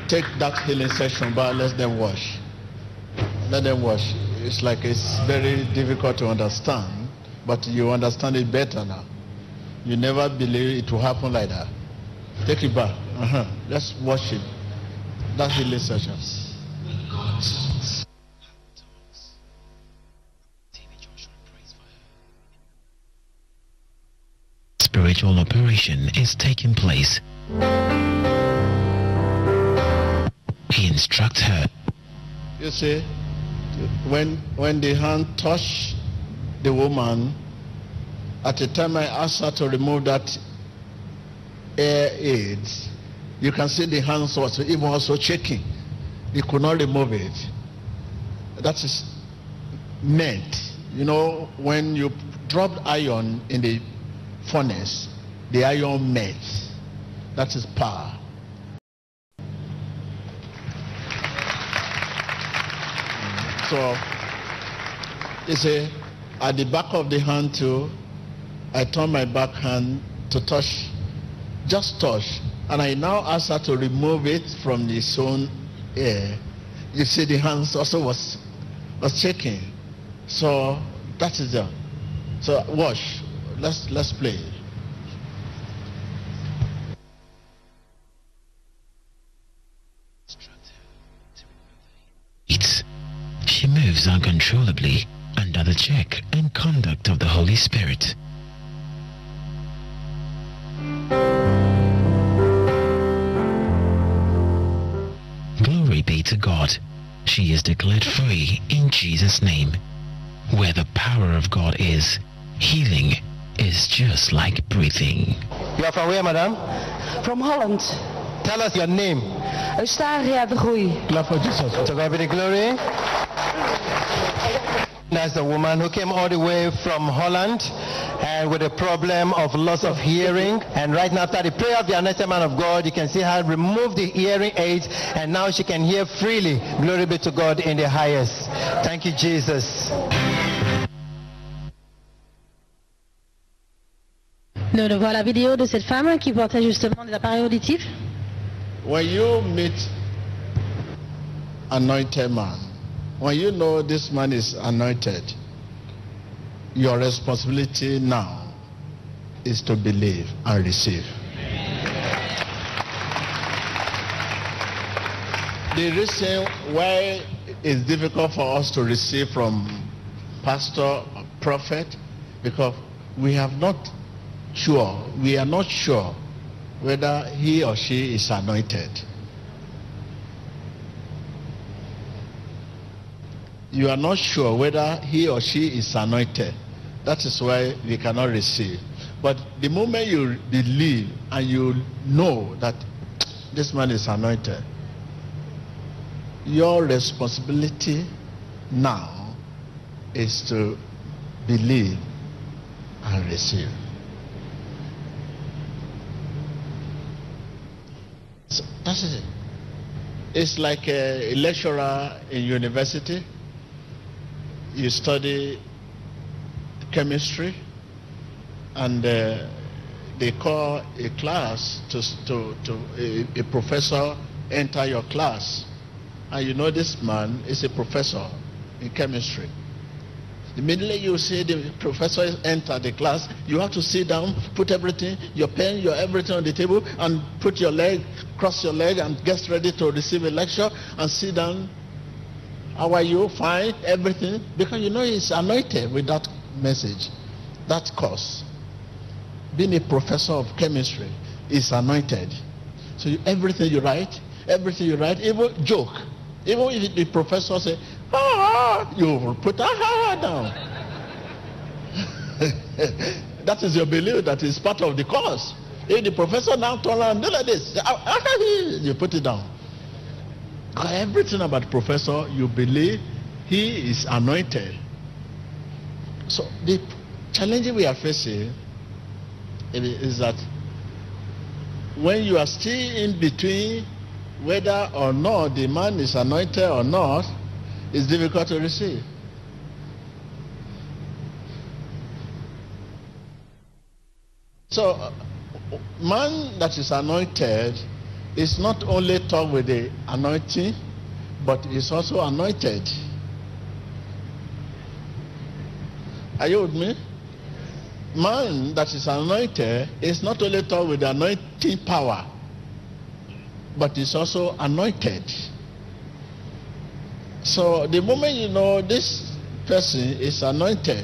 take that healing session, but let them wash. Let them wash. It's like it's very difficult to understand, but you understand it better now. You never believe it will happen like that. Take it back. Let's wash it. That healing session. Spiritual operation is taking place. He instructs her. You see, when the hand touched the woman, at the time I asked her to remove that air aids, you can see the hands was even also shaking. He could not remove it. That is meant, you know, when you drop iron in the furnace, the iron melts. That is power. So, you see, at the back of the hand too, I turn my back hand to touch, just touch, and I now ask her to remove it from the zone air. You see, the hands also was shaking. So that is the. So wash. Let's play. She moves uncontrollably under the check and conduct of the Holy Spirit. Glory be to God. She is declared free in Jesus' name. Where the power of God is, healing is just like breathing. You are from where, madam? From Holland. Tell us your name. Eustaria de Groei. Clap for Jesus. To God be the glory. That's the woman who came all the way from Holland and with a problem of loss of hearing. And right now, after the prayer of the anointed man of God, you can see her remove the hearing aids, and now she can hear freely. Glory be to God in the highest. Thank you, Jesus. Nous allons voir la vidéo de cette femme qui portait justement des appareils auditifs. When you meet anointed man, when you know this man is anointed, your responsibility now is to believe and receive. The reason why it's difficult for us to receive from pastor or prophet, because we are not sure whether he or she is anointed. You are not sure whether he or she is anointed. That is why we cannot receive. But the moment you believe and you know that this man is anointed, your responsibility now is to believe and receive. So that's it. It's like a lecturer in university. You study chemistry, and they call a class a professor enter your class, and you know this man is a professor in chemistry. Immediately you see the professor enter the class, you have to sit down, put everything, your pen, your everything on the table, and put your leg, cross your leg, and get ready to receive a lecture, and sit down. How are you? Fine, everything. Because you know he's anointed with that message, that course. Being a professor of chemistry is anointed. So everything you write, even joke. Even if the professor say, you put down. That is your belief, that is part of the course. If the professor now turn around and do like this, you put it down. Because everything about the professor, you believe he is anointed. So the challenge we are facing is that when you are still in between whether or not the man is anointed or not, it's difficult to receive. So man that is anointed is not only taught with the anointing, but is also anointed. Are you with me? Man that is anointed is not only taught with the anointing power, but is also anointed. So the moment you know this person is anointed,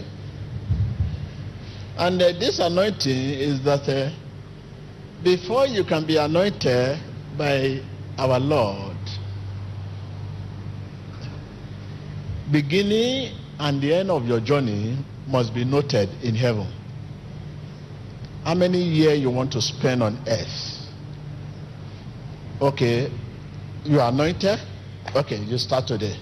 and this anointing is that before you can be anointed by our Lord, beginning and the end of your journey must be noted in heaven. How many years you want to spend on earth? Okay, you are anointed. Okay, you start today.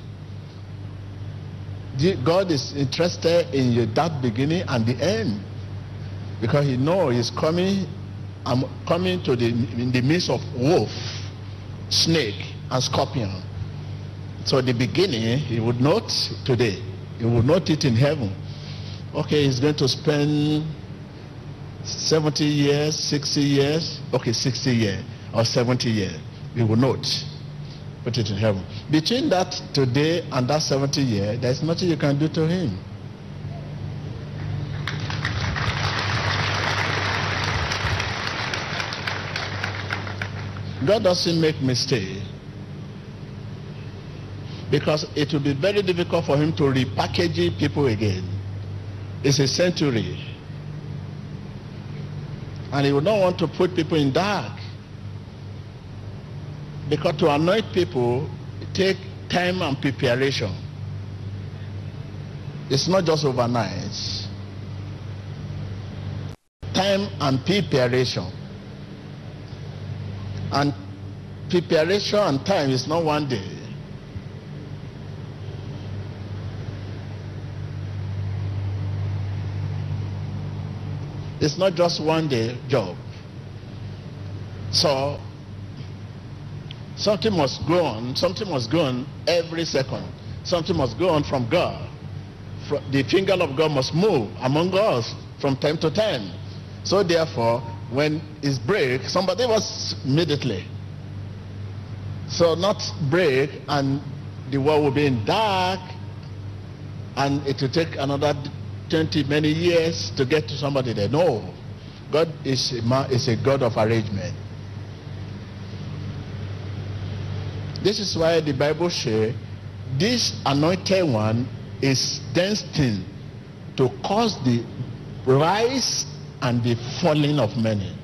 God is interested in you, that beginning and the end, because he knows he's coming. I'm coming to in the midst of wolf, snake, and scorpion. So the beginning he would note today. He will note it in heaven. Okay, he's going to spend 70 years, 60 years. Okay, 60 years or 70 years. He will note. Put it in heaven. Between that today and that 70 years, there's nothing you can do to him. God doesn't make mistakes, because it will be very difficult for him to repackage people again. It's a century, and he would not want to put people in dark, because to anoint people take time and preparation. It's not just overnight. Time and preparation. And preparation and time is not one day. It's not just one day job. So something must go on. Something must go on every second. Something must go on from God. The finger of God must move among us from time to time. So therefore, when it's break, somebody was immediately. So not break and the world will be in dark, and it will take another 20 many years to get to somebody there. No, God is a God of arrangement. This is why the Bible says this anointed one is destined to cause the rise and the falling of many.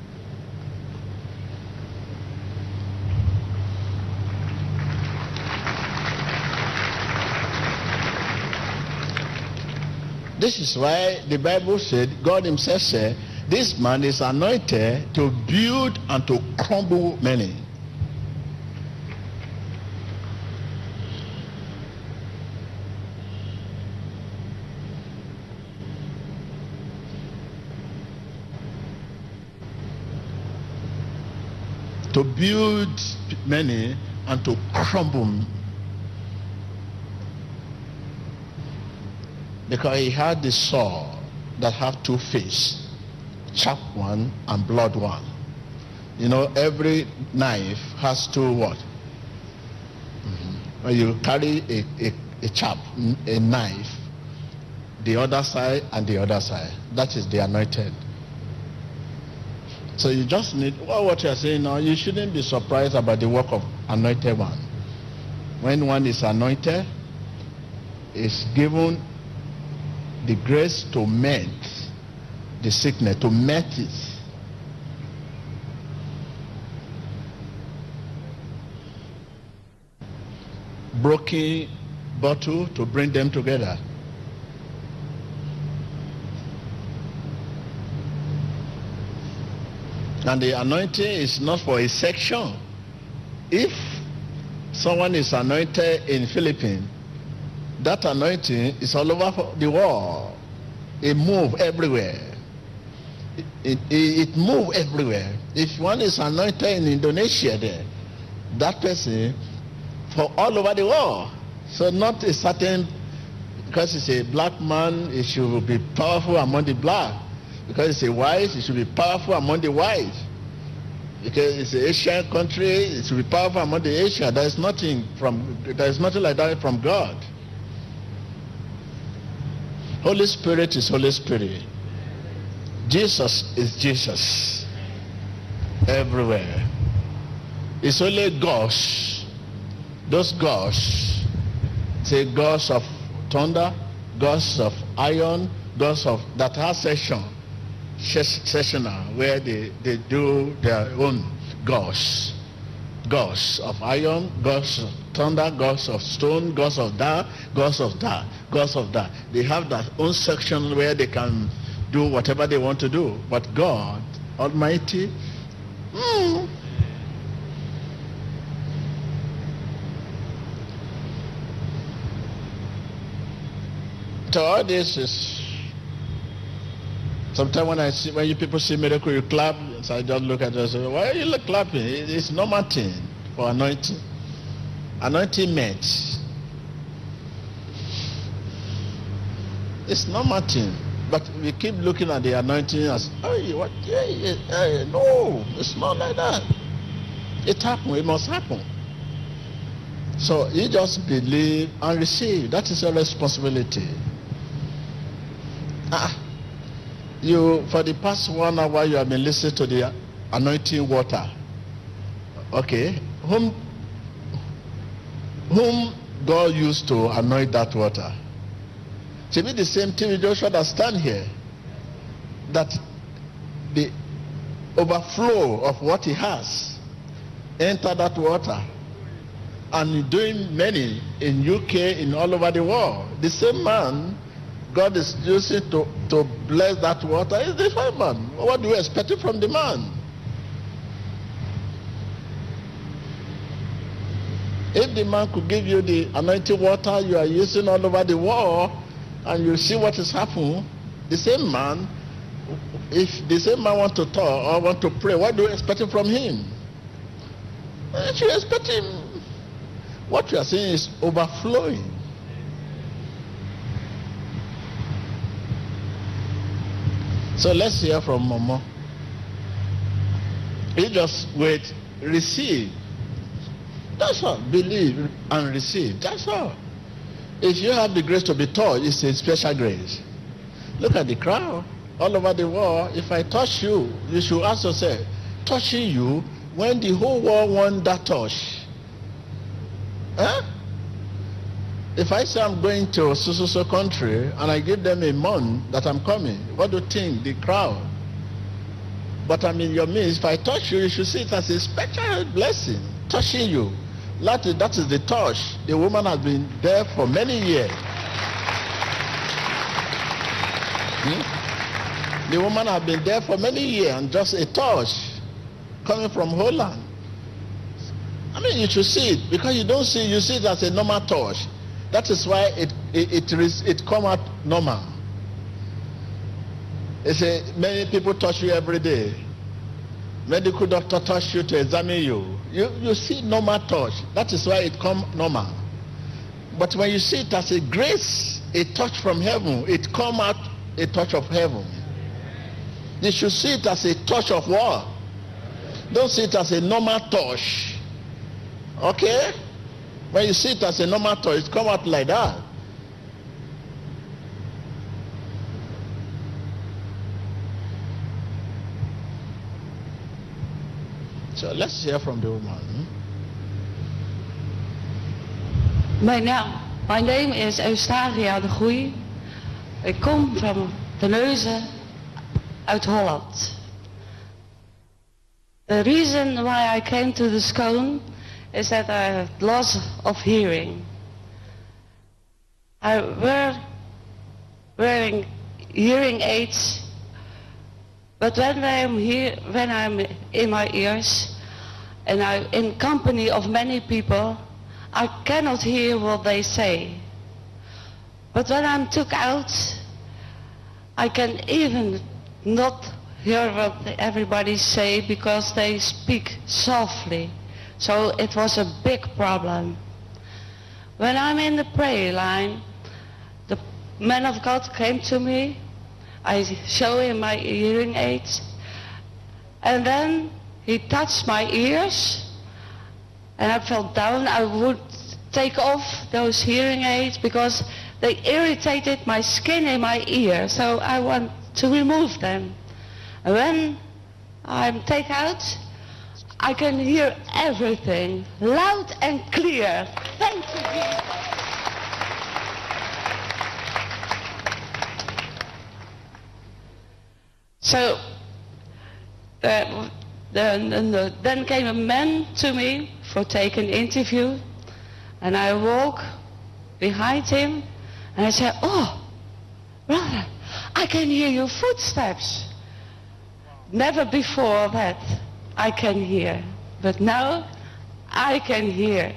This is why the Bible said, God himself said, this man is anointed to build and to crumble many. To build many and to crumble, because he had the sword that have two faces, sharp one and blood one. You know, every knife has two what? When you carry a knife, the other side and the other side, that is the anointed. So you just need, what you are saying now, you shouldn't be surprised about the work of anointed one. When one is anointed, is given the grace to mend the sickness, to mend it. Broken bottle to bring them together. And the anointing is not for a section. If someone is anointed in Philippines, that anointing is all over the world. It moves everywhere. It moves everywhere. If one is anointed in Indonesia there, that person for all over the world. So not a certain, because it's a black man, it should be powerful among the black. Because it's a white, it should be powerful among the white. Because it's an Asian country, it's will be powerful among the Asia. There is nothing like that from God. Holy Spirit is Holy Spirit. Jesus is Jesus. Everywhere. It's only gods. Those gods, say gods of thunder, gods of iron, gods of that have sessional where they do their own gods. Gods of iron, gods of thunder, gods of stone, gods of that, gods of that, gods of that. They have their own section where they can do whatever they want to do. But God Almighty, So all this is, sometimes when you people see miracle, you clap. So I just look at it and say, why are you clapping? It's normal thing for anointing. Anointing meant. It's normal thing. But we keep looking at the anointing as, hey, what? Hey, no, it's not like that. It happened. It must happen. So you just believe and receive. That is your responsibility. You, for the past 1 hour, you have been listening to the anointing water. Okay, whom God used to anoint that water? To be the same thing, you just understand here that the overflow of what he has enter that water, and doing many in UK, in all over the world. The same man God is using to bless that water is the same man. What do you expect from the man? If the man could give you the anointing water you are using all over the world, and you see what is happening, the same man, if the same man want to talk or want to pray, what do you expect from him? If you expect him, what you are saying is overflowing. So let's hear from Momo. You just wait, receive. That's all. Believe and receive. That's all. If you have the grace to be taught, it's a special grace. Look at the crowd all over the world. If I touch you, you should ask yourself, touching you when the whole world wants that touch. Huh? If I say I'm going to so country and I give them a month that I'm coming, what do you think? The crowd. But I'm in your midst. If I touch you, you should see it as a special blessing. Touching you. That is the touch. The woman has been there for many years. The woman has been there for many years, and just a touch coming from Holland. I mean, you should see it, because you don't see, you see it as a normal touch. That is why it come out normal. They say many people touch you every day. Medical doctor touch you to examine you. You see normal touch. That is why it come normal. But when you see it as a grace, a touch from heaven, it come out a touch of heaven. You should see it as a touch of what? Don't see it as a normal touch. Okay? When you see it as a normal touch, it come out like that. So let's hear from the woman. My name is Eustaria de Groei. Ik kom van de Neuzen uit Holland. The reason why I came to the school is that I have loss of hearing. I wearing hearing aids, but when I'm in my ears and I'm in company of many people, I cannot hear what they say. But when I'm took out, I can even not hear what everybody say, because they speak softly. So it was a big problem. When I'm in the prayer line, the man of God came to me. I show him my hearing aids, and then he touched my ears and I fell down. I would take off those hearing aids because they irritated my skin in my ear, so I want to remove them. And when I'm taken out, I can hear everything loud and clear. Thank you, Jesus. So then came a man to me for taking an interview, and I walk behind him and I said, "Oh, brother, I can hear your footsteps." Never before that I can hear, but now I can hear.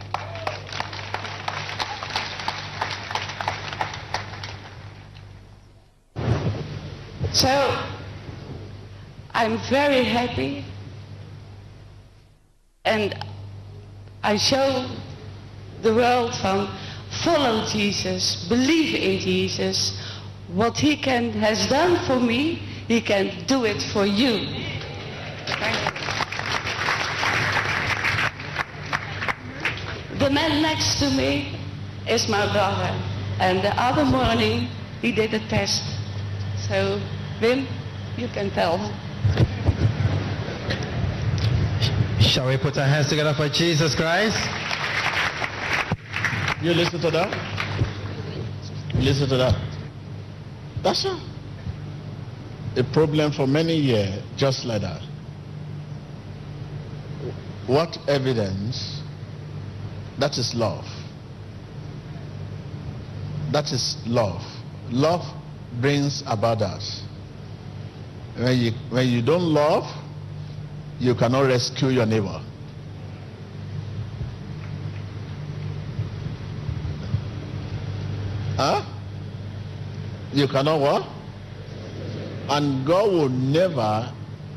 So I'm very happy, and I show the world from follow Jesus, believe in Jesus. What he has done for me, he can do it for you. Thank you. The man next to me is my brother, and the other morning he did a test. So, Wim, you can tell them. Shall we put our hands together for Jesus Christ? You listen to that? Listen to that. That's a problem for many years, just like that. What evidence? That is love. That is love. Love brings about that. When you don't love, you cannot rescue your neighbor. Huh? You cannot what? And God will never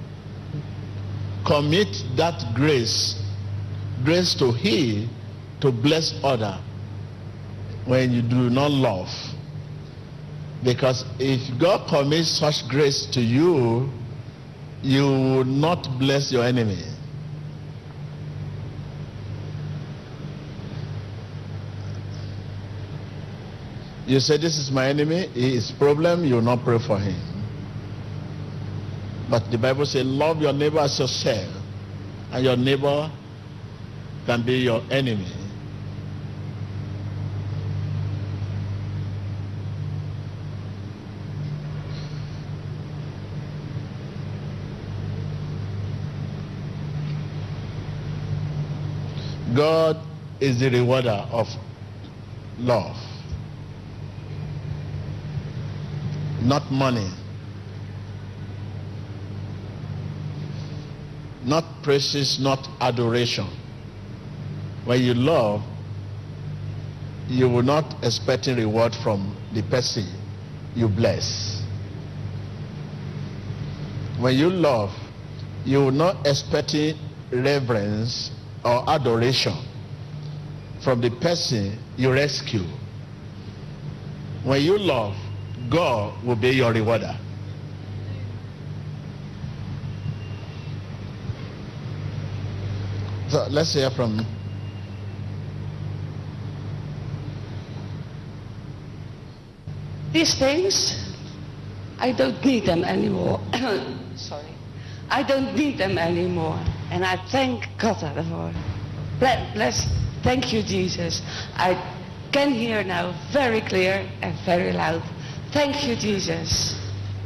commit that grace to heal, to bless other, when you do not love. Because if God commits such grace to you, you will not bless your enemy. You say, this is my enemy, his problem, you will not pray for him. But the Bible says, love your neighbor as yourself, and your neighbor can be your enemy. God is the rewarder of love, not money, not praises, not adoration. When you love, you will not expect a reward from the person you bless. When you love, you will not expect reverence or adoration from the person you rescue. When you love, God will be your rewarder. So let's hear from these things. I don't need them anymore. Sorry. I don't need them anymore. And I thank God for it. Bless, thank you, Jesus. I can hear now very clear and very loud. Thank you, Jesus.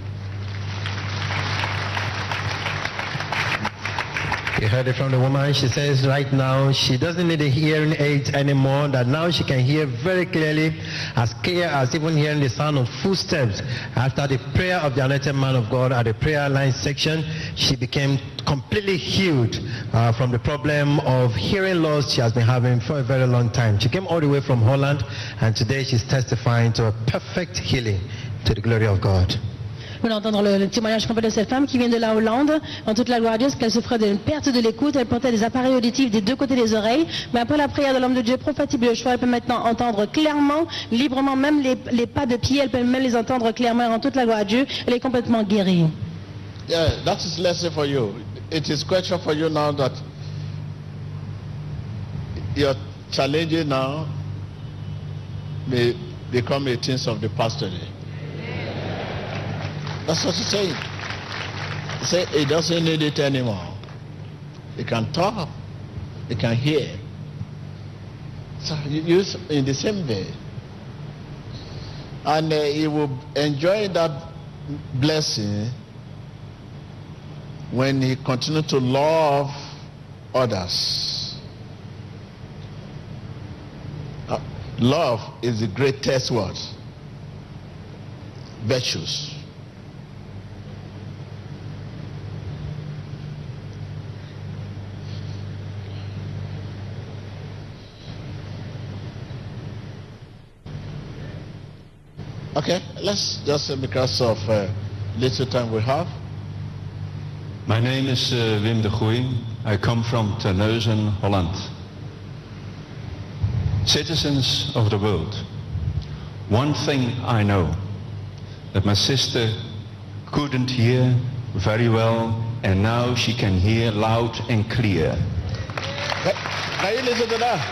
You heard it from the woman. She says right now she doesn't need a hearing aid anymore, that now she can hear very clear as even hearing the sound of footsteps. After the prayer of the anointed man of God at the prayer line section, she became completely healed from the problem of hearing loss she has been having for a very long time. She came all the way from Holland, and today she's testifying to a perfect healing to the glory of God. Vous allez entendre le témoignage complet de cette femme qui vient de la Hollande, en toute la gloire à Dieu, qu'elle souffrait d'une perte de l'écoute, elle portait des appareils auditifs des deux côtés des oreilles, mais après la prière de l'homme de Dieu, prophète de choix, elle peut maintenant entendre clairement, librement, même les pas de pied, elle peut même les entendre clairement en toute la gloire à Dieu, elle est complètement guérie. Yeah, that is lesson for you. it is question for you now that your challenges now may become a things of the past today. That's what he's saying. He said he doesn't need it anymore. He can talk, he can hear. So you use in the same way. And he will enjoy that blessing when he continues to love others. Love is the greatest word. Virtues. Okay, let's just because of little time we have. My name is Wim de Groei. I come from Terneuzen, Holland. Citizens of the world, one thing I know, that my sister couldn't hear very well, and now she can hear loud and clear. Can you listen to that?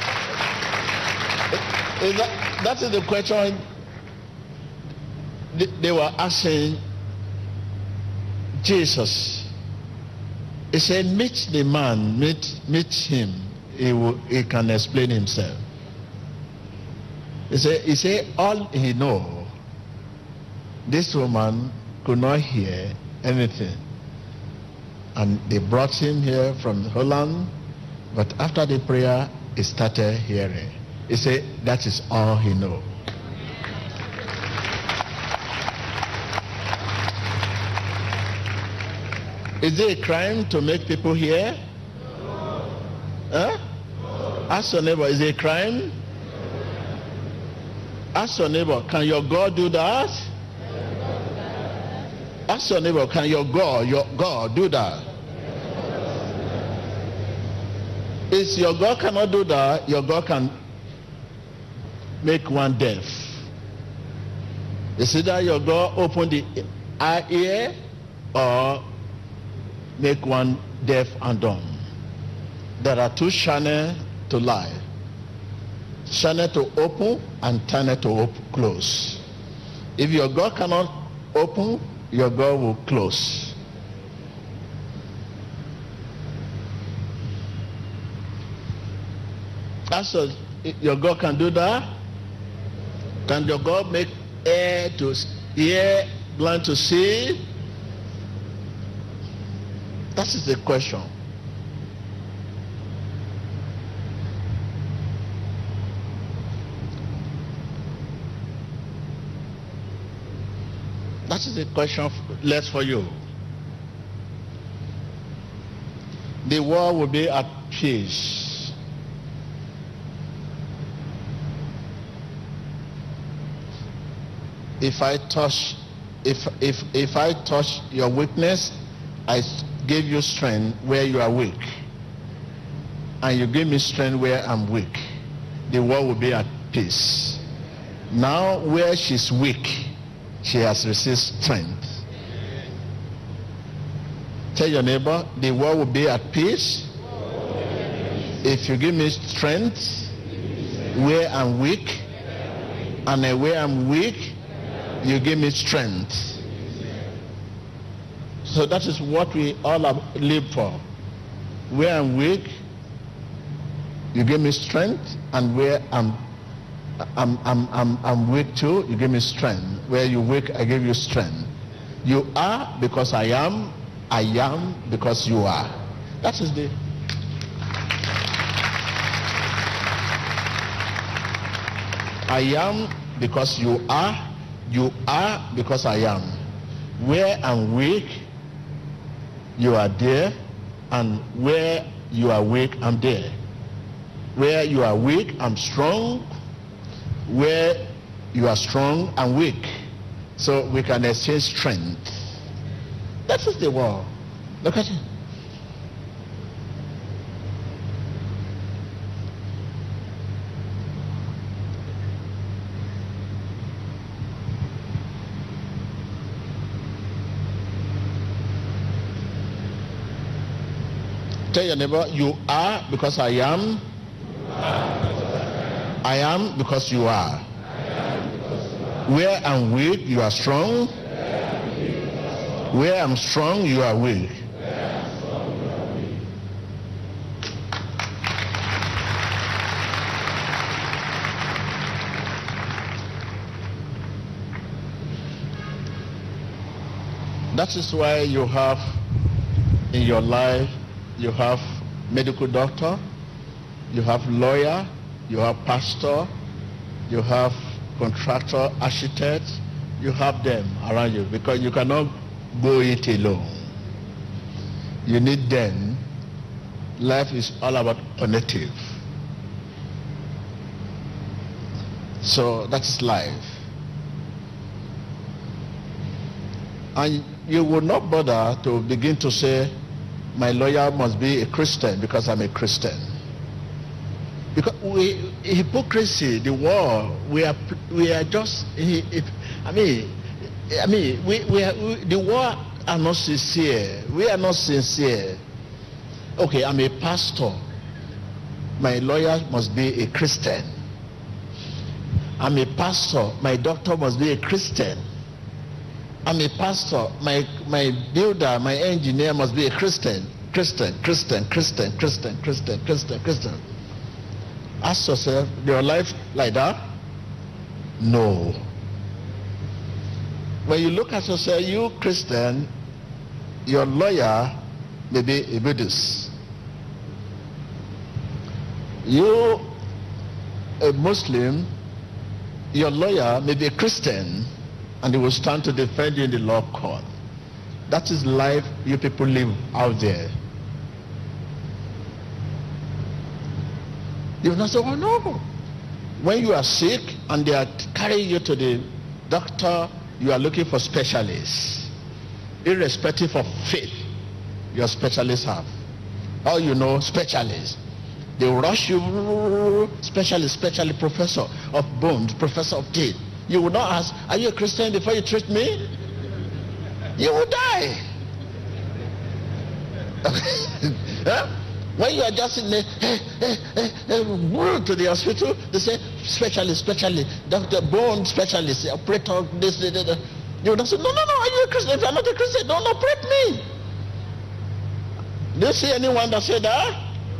That is the question they were asking Jesus. He said, meet the man, meet him. He can explain himself. He said all he know, this woman could not hear anything. And they brought him here from Holland, but after the prayer, he started hearing. He said that is all he know. Is it a crime to make people hear? Huh? Ask your neighbor, is it a crime? Ask your neighbor, can your God do that? Ask your neighbor, can your God do that? If your God cannot do that, your God can make one deaf. It's either your God open the ear or make one deaf and dumb. There are two channels to life. Channel to open and channel to close. If your God cannot open, your God will close. That's what your God can do that. Can your God make ear to hear, blind to see? That is the question. That is the question left for you. The world will be at peace. If I touch your weakness, I give you strength where you are weak. And you give me strength where I'm weak. The world will be at peace. Now where she's weak, she has received strength. Tell your neighbor, the world will be at peace if you give me strength where I'm weak, and where I'm weak, you give me strength. So that is what we all live for. Where I'm weak, you give me strength, and where I'm weak too, you give me strength. Where you weak, I give you strength. You are because I am because you are. That is the I am because you are because I am. Where I'm weak, you are there, and where you are weak, I'm there. Where you are weak, I'm strong. Where you are strong, I'm weak. So we can exchange strength. That is the world. Look at it. Tell your neighbor, you are because I am. I am because you are. Where I'm weak, you are strong. Where I'm strong, you are weak. That is why you have in your life, you have medical doctor, you have lawyer, you have pastor, you have contractor, architect, you have them around you because you cannot go it alone. You need them. Life is all about connective. So that's life. And you will not bother to begin to say, my lawyer must be a Christian because I'm a Christian. Because hypocrisy, the war, we are just, the war are not sincere. We are not sincere. Okay, I'm a pastor. My lawyer must be a Christian. I'm a pastor. My doctor must be a Christian. I'm a pastor. My builder, my engineer must be a Christian. Christian. Ask yourself, your life like that? No. When you look at yourself, you Christian, your lawyer may be a Buddhist. You a Muslim, your lawyer may be a Christian, and he will stand to defend you in the law court. That is life you people live out there. You will not say, oh no. When you are sick and they are carrying you to the doctor, you are looking for specialists. Irrespective of faith, your specialists have. All you know, specialists. They will rush you, specialist, professor of bones, professor of teeth. You will not ask, are you a Christian before you treat me? You will die. Huh? When you are just in the to the hospital, they say specialist, doctor, bone specialist, operator, this. You will not say, no, are you a Christian? If you are not a Christian, don't operate me. Do you see anyone that said that?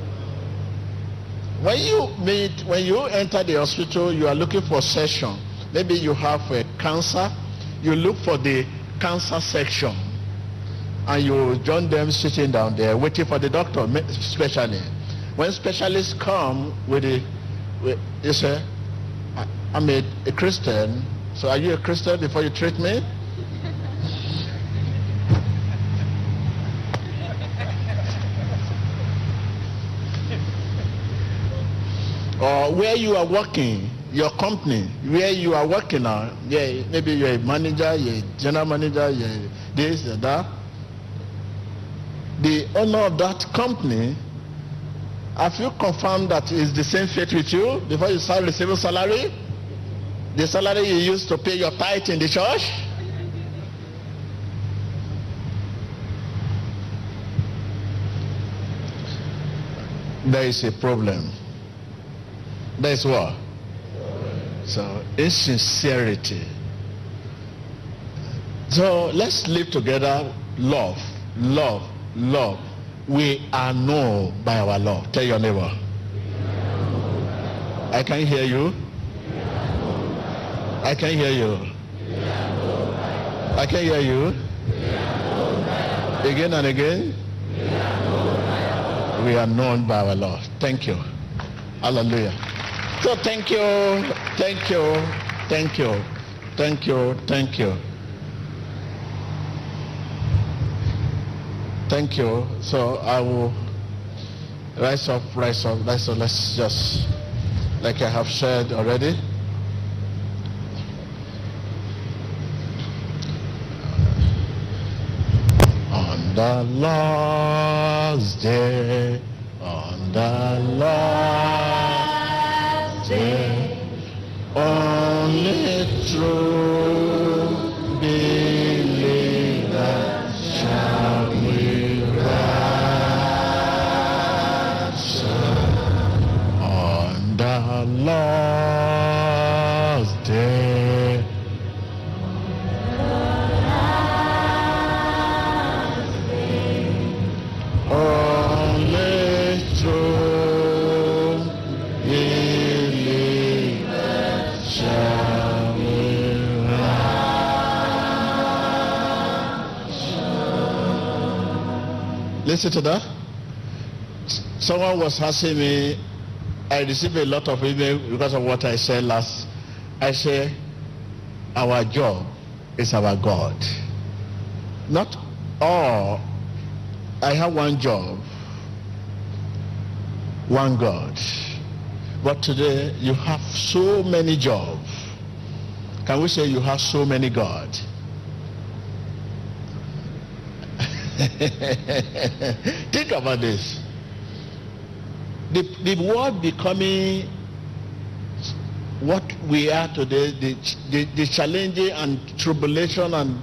When you enter the hospital, you are looking for a session. Maybe you have a cancer, you look for the cancer section. And you join them sitting down there waiting for the doctor, especially. When specialists come you say, I'm a Christian, so are you a Christian before you treat me? Or where you are working, your company, where you are working on, yeah, maybe you're a manager, you're a general manager, you're this, you're that. The owner of that company, have you confirmed that is the same faith with you before you start receiving salary? The salary you used to pay your tithe in the church? There is a problem. There is what? So, insincerity. So, let's live together, love. We are known by our love. Tell your neighbor. I can't hear you. I can't hear you. I can't hear you. Again and again. We are known by our love. Thank you. Hallelujah. So thank you. Thank you. So I will rise up. Let's just, like I have said already. On the last day, only true believers shall we rise. Lord's day. Only true believers shall be righteous. Listen to that. Someone was asking me, I received a lot of email because of what I said last. I say, our job is our God. Not all. I have one job, one God. But today you have so many jobs. Can we say you have so many gods? Think about this. The world becoming what we are today, the challenging and tribulation and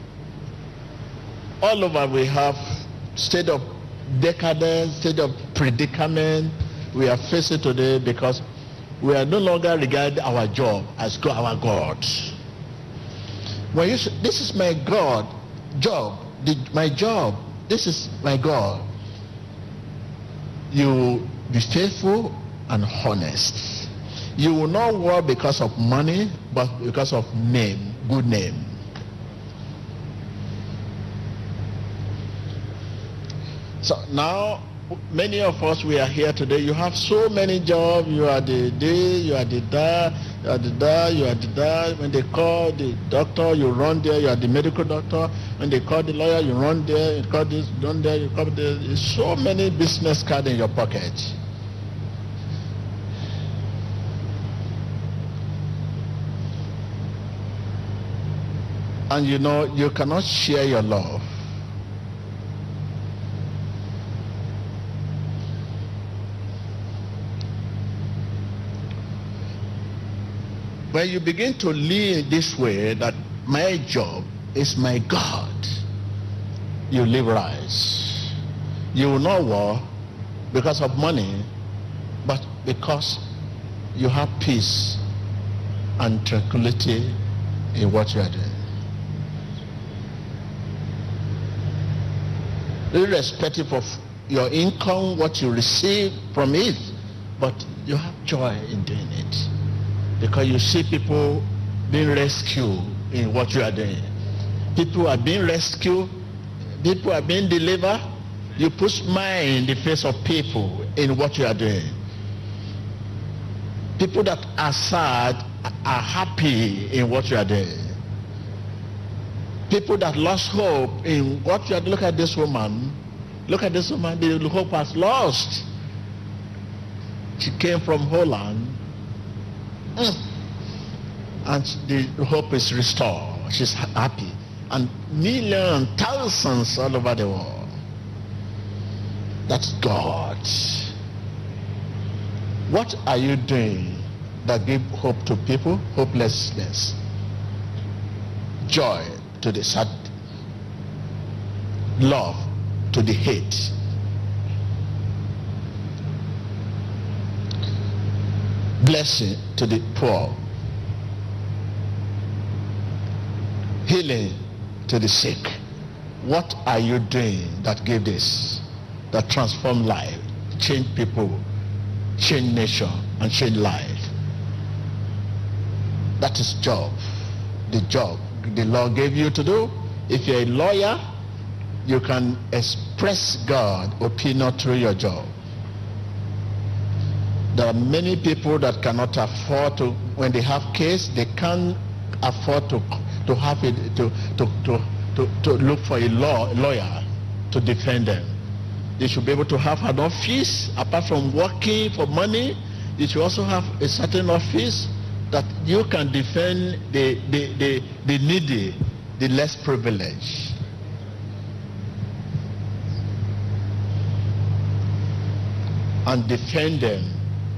all over we have state of decadence, state of predicament we are facing today because we are no longer regard our job as our God. When you say, this is my God, my job, this is my God, you be faithful and honest. You will not work because of money, but because of name, good name. So now, many of us, we are here today. You have so many jobs. You are the this, you are the that, you are the that, you are the that. When they call the doctor, you run there. You are the medical doctor. When they call the lawyer, you run there. You call this, run there. You call there. There's so many business cards in your pocket. And you know, you cannot share your love. When you begin to live this way, that my job is my God, you live right. You will not war because of money, but because you have peace and tranquility in what you are doing. Irrespective of your income, what you receive from it, but you have joy in doing it. Because you see people being rescued in what you are doing. People are being rescued. People are being delivered. You put smile in the face of people in what you are doing. People that are sad are happy in what you are doing. People that lost hope in what you are doing. Look at this woman. Look at this woman. The hope was lost. She came from Holland. And the hope is restored. She's happy. And millions, thousands all over the world. That's God. What are you doing that give hope to people? Hopelessness. Joy to the sad. Love to the hate. Blessing to the poor. Healing to the sick. What are you doing that give this, that transform life, change people, change nation, and change life? That is job. The job the law gave you to do. If you're a lawyer, you can express God's opinion through your job. There are many people that cannot afford to, when they have case, they can't afford to have it, to look for a lawyer to defend them. They should be able to have an office. Apart from working for money, you should also have a certain office that you can defend the needy, the less privileged. And defend them.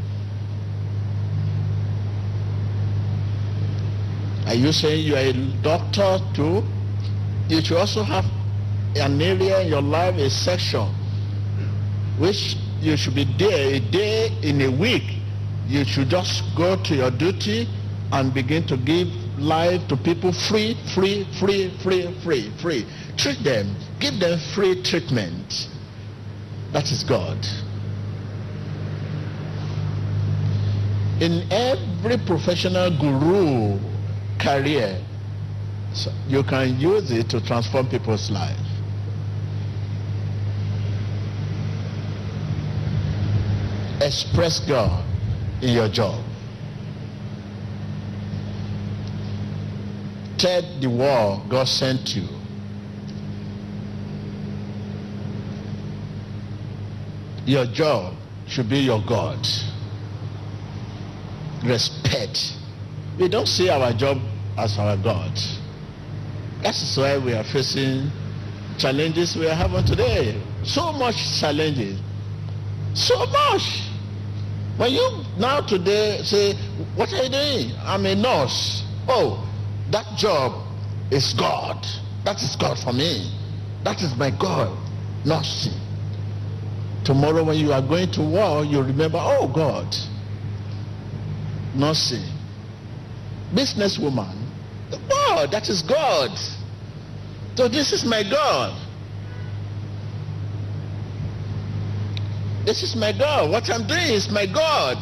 Are you saying you are a doctor too? You should also have an area in your life, a section, which you should be there a day in a week You should just go to your duty and begin to give life to people free. Treat them, give them free treatment. That is God. In every professional guru career, so you can use it to transform people's lives. Express God in your job. Tell the world God sent you. Your job should be your God. Respect. We don't see our job as our God. That's why we are facing challenges we are having today. So much challenges. So much. When you now today say, what are you doing? I'm a nurse. Oh, that job is God. That is God for me. That is my God. Nursing. Tomorrow when you are going to war, you remember, oh God. Nursing. Businesswoman. God, that is God. So this is my God. This is my God. What I'm doing is my God.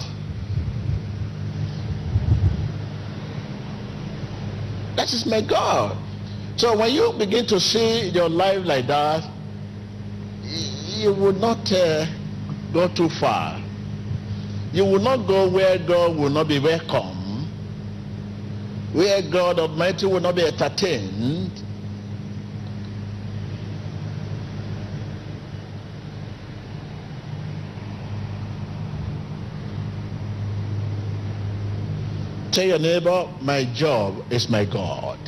That is my God. So when you begin to see your life like that, you will not go too far. You will not go where God will not be welcome, where God Almighty will not be entertained. Tell your neighbor, my job is my God.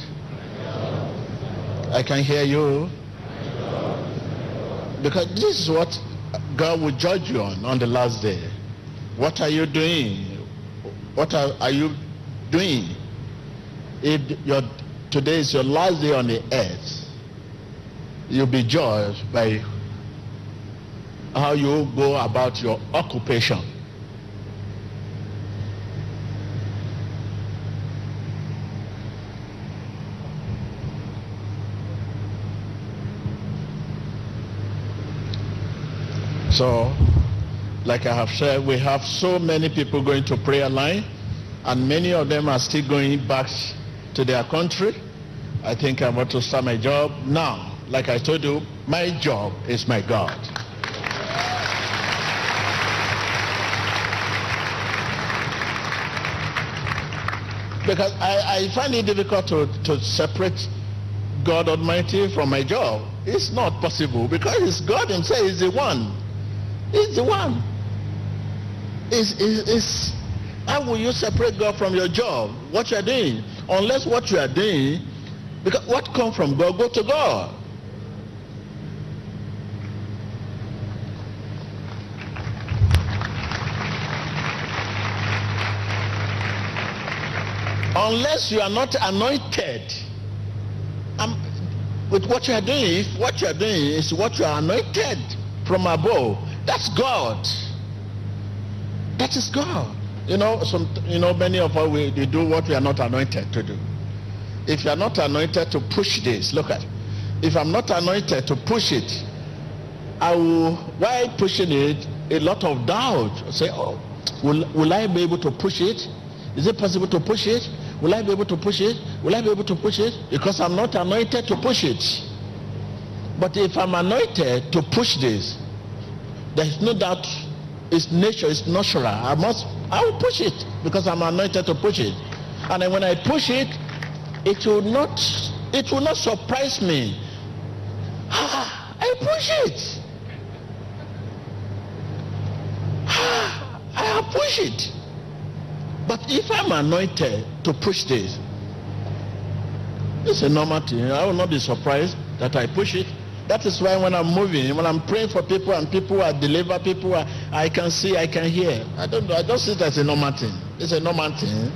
I can hear you. Because this is what God will judge you on the last day. What are you doing? What are you doing? If today is your last day on the earth, you'll be judged by how you go about your occupation. So, like I have said, we have so many people going to prayer line, and many of them are still going back to their country. I think I want to start my job now. Like I told you, my job is my God. Because I find it difficult to separate God Almighty from my job. It's not possible, because it's God himself is the one. He's the one. How will you separate God from your job? What you are doing? Unless what you are doing, because what comes from God, go to God. Unless you are not anointed with what you are doing, if what you are doing is what you are anointed from above, that's God. That is God. Many of us we do what we are not anointed to do. If you are not anointed to push this, look at it. If I'm not anointed to push it, while pushing it, a lot of doubt. Say, oh, will I be able to push it? Is it possible to push it? Will I be able to push it? Will I be able to push it? Because I'm not anointed to push it. But if I'm anointed to push this, there is no doubt it's nature, it's natural. I will push it because I'm anointed to push it. And then when I push it, it will not surprise me. I push it. I have pushed it. But if I'm anointed to push this, it's a normal thing. I will not be surprised that I push it. That is why when I'm moving, when I'm praying for people and people are delivered, people are, I can see, I can hear. I don't know. I don't see it as a normal thing. It's a normal thing.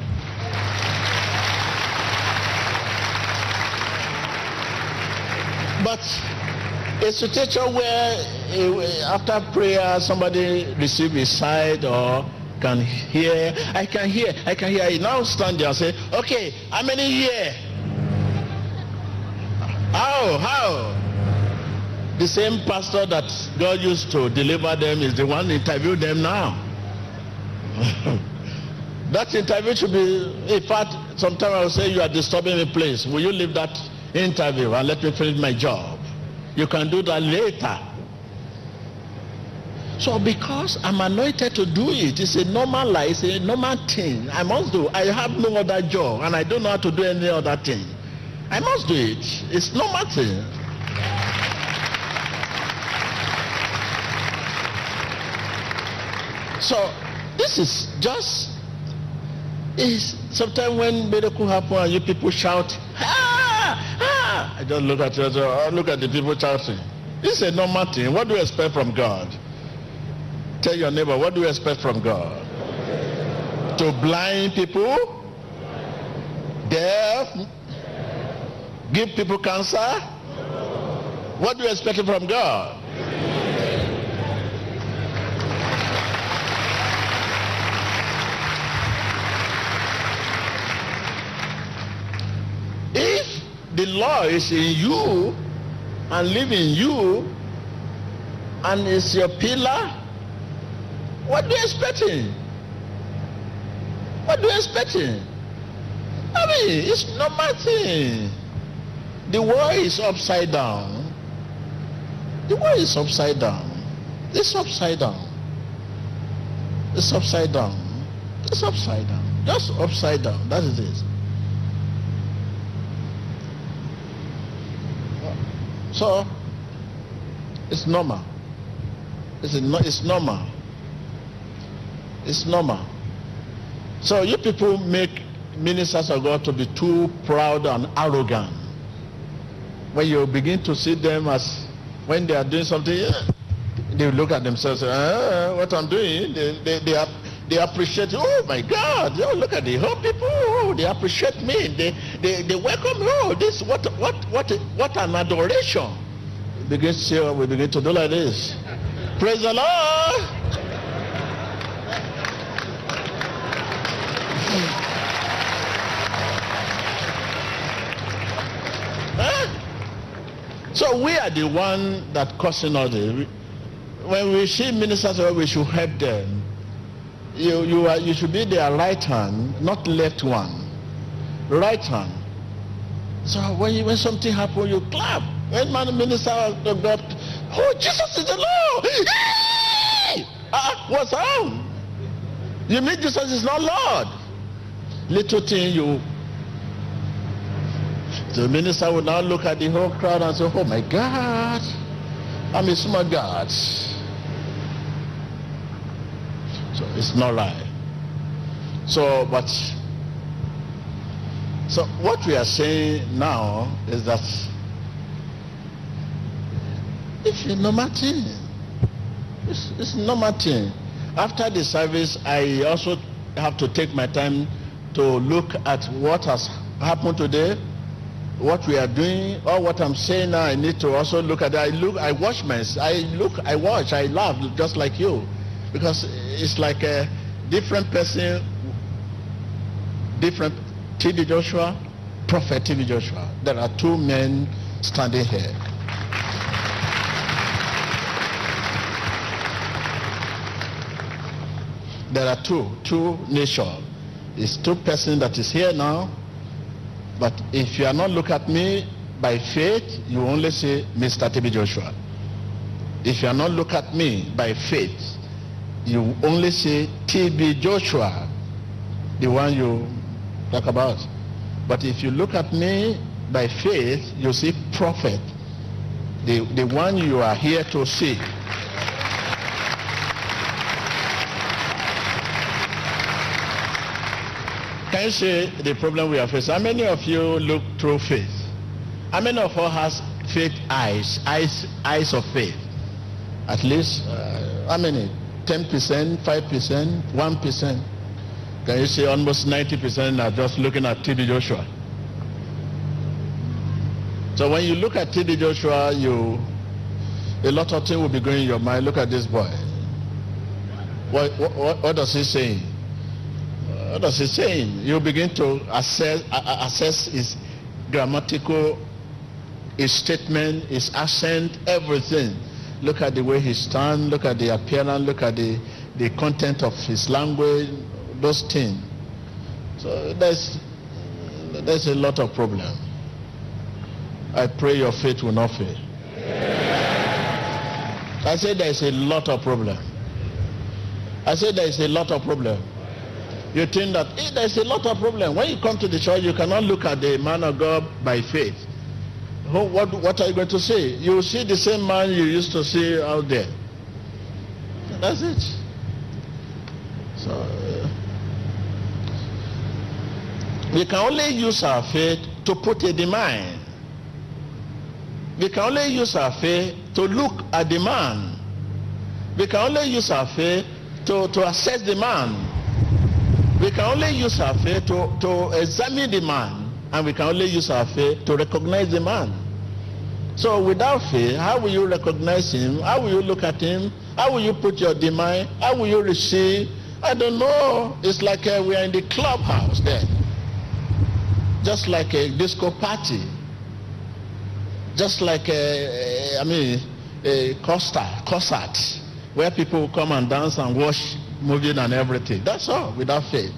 But a situation where after prayer somebody receives a sight or can hear. I can hear. I now stand there and say, okay, how many here? How? The same pastor that God used to deliver them is the one interviewing them now. That interview should be, in fact, sometimes I will say, you are disturbing me, please. Will you leave that interview and let me finish my job? You can do that later. So because I'm anointed to do it, it's a normal life, it's a normal thing. I must do. I have no other job and I don't know how to do any other thing. I must do it. It's normal thing. So this is just, sometimes when miracle happen and you people shout, ah, I just look at you, look at the people shouting. This is a normal thing. What do you expect from God? Tell your neighbor, what do you expect from God? To blind people? Deaf? Give people cancer? What do you expect from God? If the law is in you and live in you and is your pillar, what do you expecting? What do you expecting? I mean, it's normal thing. The world is upside down. The world is upside down. It's upside down. It's upside down. It's upside down. Just upside down. That is it. So, it's normal. It's normal. It's normal. So you people make ministers of God to be too proud and arrogant. When you begin to see them as, when they are doing something, they look at themselves and say, what I'm doing, they appreciate, oh my God, oh, look at the whole people, oh, they appreciate me, they welcome me, oh, this, what an adoration. We begin to do like this. Praise the Lord. So we are the one that causing all this. When we see ministers, we should help them. You should be their right hand, not left one. Right hand. So when something happens, you clap. When man minister of God, oh, Jesus is the Lord. What's wrong? You mean Jesus is not Lord? Little thing the minister will now look at the whole crowd and say, oh my God, I'm a smart God. So it's not right. So what we are saying now is that it's a normal thing. It's a normal thing. After the service, I also have to take my time to look at what has happened today, what we are doing, or what I'm saying now. I need to also look at it. I watch, I laugh just like you, because it's like a different person, different TB Joshua, Prophet TB Joshua. There are two men standing here. There are two nations. It's two persons that is here now. But if you are not look at me by faith, you only say Mr. TB Joshua. If you are not look at me by faith, you only say TB Joshua, the one you talk about. But if you look at me by faith, you see prophet, the one you are here to see. Can you see the problem we are facing? How many of you look through faith? How many of us has faith eyes of faith? At least, how many? 10%, 5%, 1%? Can you see almost 90% are just looking at TB Joshua? So when you look at TB Joshua, a lot of things will be going in your mind. Look at this boy. What does he say? What does he say? You begin to assess his grammatical, his statement, his accent, everything. Look at the way he stands, look at the appearance, look at the content of his language, those things. So there's a lot of problem. I pray your faith will not fail. I said there is a lot of problem. I said there is a lot of problem. You think that there is a lot of problem. When you come to the church, you cannot look at the man of God by faith. What are you going to say? You will see the same man you used to see out there. That's it. So we can only use our faith to put a demand. We can only use our faith to look at the man. We can only use our faith to assess the man. We can only use our faith to examine the man. And we can only use our faith to recognize the man. So without faith, how will you recognize him? How will you look at him? How will you put your demand? How will you receive? I don't know. It's like we are in the clubhouse there. Just like a disco party. Just like a concert where people will come and dance and watch movies and everything. That's all, without faith.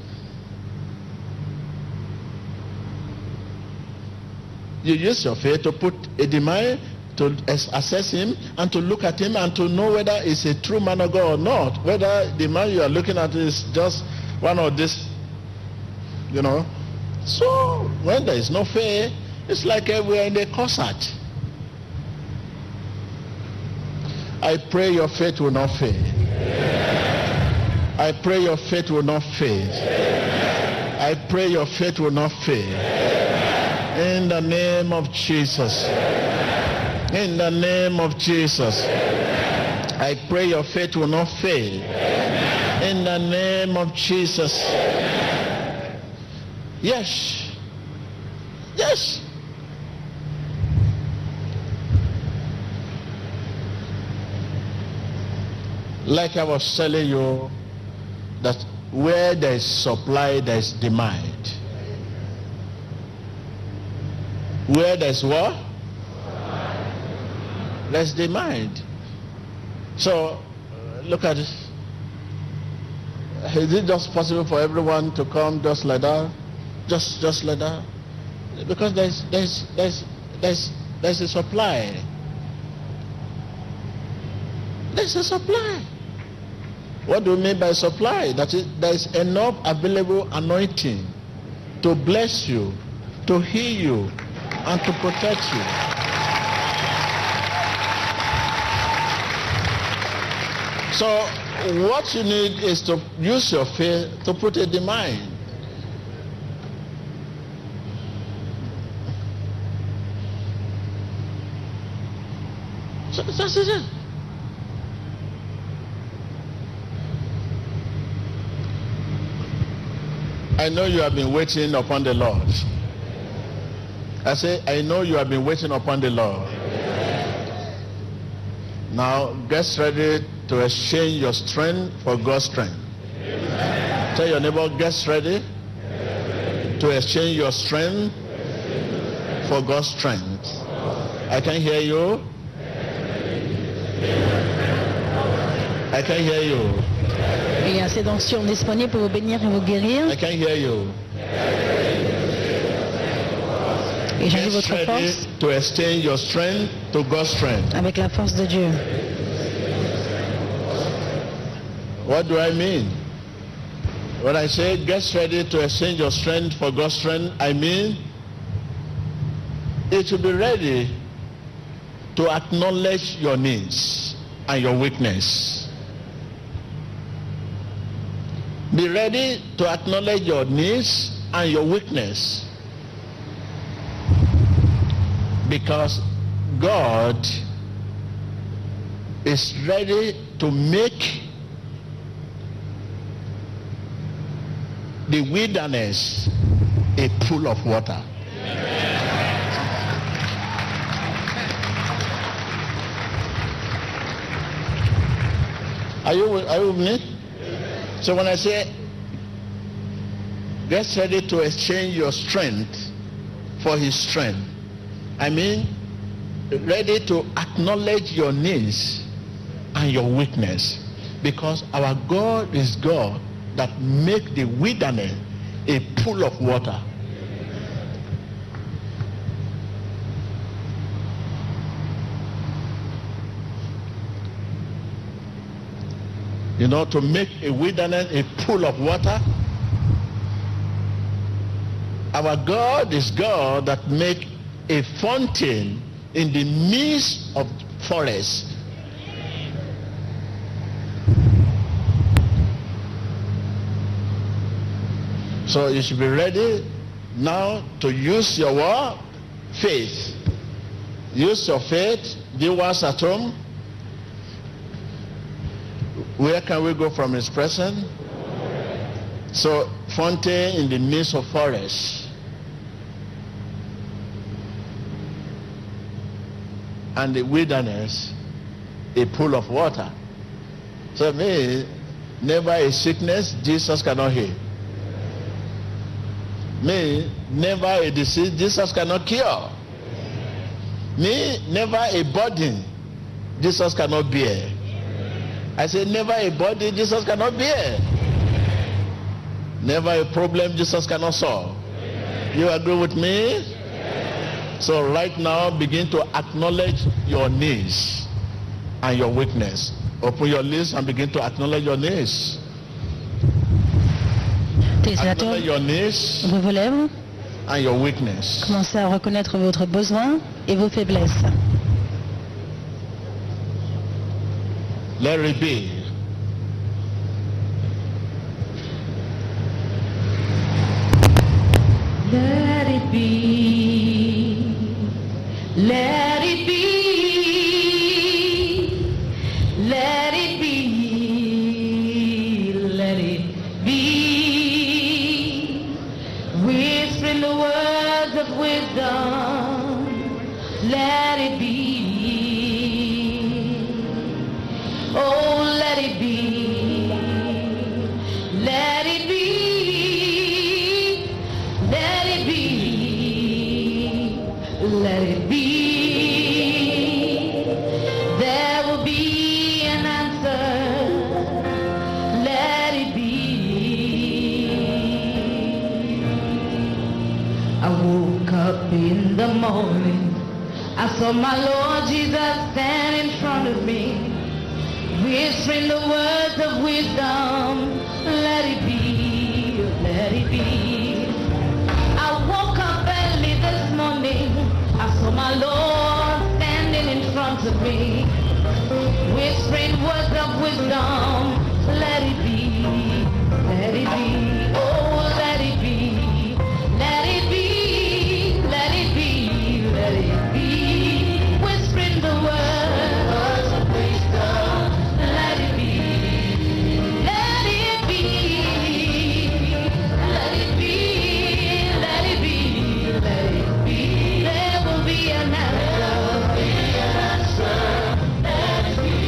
You use your faith to put a demand, to assess him, and to look at him and to know whether he's a true man of God or not. Whether the man you are looking at is just one of this, you know. So when there is no faith, it's like we are in a concert. I pray your faith will not fail. I pray your faith will not fail. I pray your faith will not fail. In the name of Jesus. In the name of Jesus. I pray your faith will not fail. In the name of Jesus. Yes. Yes. Like I was telling you, that where there is supply, there is demand. Where there is what? There is demand. So, look at it. Is it just possible for everyone to come just like that? Just like that? Because there's a supply. There's a supply. What do you mean by supply? That is, there is enough available anointing to bless you, to heal you, and to protect you. So what you need is to use your faith to put a demand. So that's it. I know you have been waiting upon the Lord. I say, I know you have been waiting upon the Lord. Now, get ready to exchange your strength for God's strength. Tell your neighbor, get ready to exchange your strength for God's strength. I can hear you. I can hear you. Il y a assez d'onction disponible pour vous bénir et vous guérir. I can hear you. Et j'invite Get votre ready force to exchange your strength to God's strength. avec la force de Dieu. What do I mean? When I say get ready to exchange your strength for God's strength, I mean it should be ready to acknowledge your needs and your weakness. Be ready to acknowledge your needs and your weakness. Because God is ready to make the wilderness a pool of water. Are you with me? So when I say get ready to exchange your strength for his strength, I mean ready to acknowledge your needs and your weakness, because our God is God that make the wilderness a pool of water. You know, to make a wilderness a pool of water. Our God is God that make a fountain in the midst of forest. So you should be ready now to use your what? Faith. Use your faith. Viewers at home, where can we go from his presence? So, fountain in the midst of forest. And the wilderness, a pool of water. So me, never a sickness Jesus cannot heal. Me, never a disease Jesus cannot cure. Me, never a burden Jesus cannot bear. I say never a body Jesus cannot bear. Never a problem Jesus cannot solve. You agree with me? So right now, begin to acknowledge your needs and your weakness. Open your list and begin to acknowledge your needs. Acknowledge your needs Ouvrez vos lèvres. And your weakness. Commencez à reconnaître votre besoin et vos faiblesses. Let it be. Let it be. Let it be. Let it be. Let it be. Whispering the words of wisdom. Let it be. Oh, let it be. Let it be. Let it be. Let it be. There will be an answer. Let it be. I woke up in the morning. I saw my Lord Jesus stand in front of me, whispering the words of wisdom. Let it be, let it be. I woke up early this morning. I saw my Lord standing in front of me, whispering words of wisdom. Let it be, let it be. Oh, let it be, let it be, let it be, let it be. Whispering the words of wisdom. Let it be, let it be, let it be, let it be, let it be. There will be an answer. Let it be.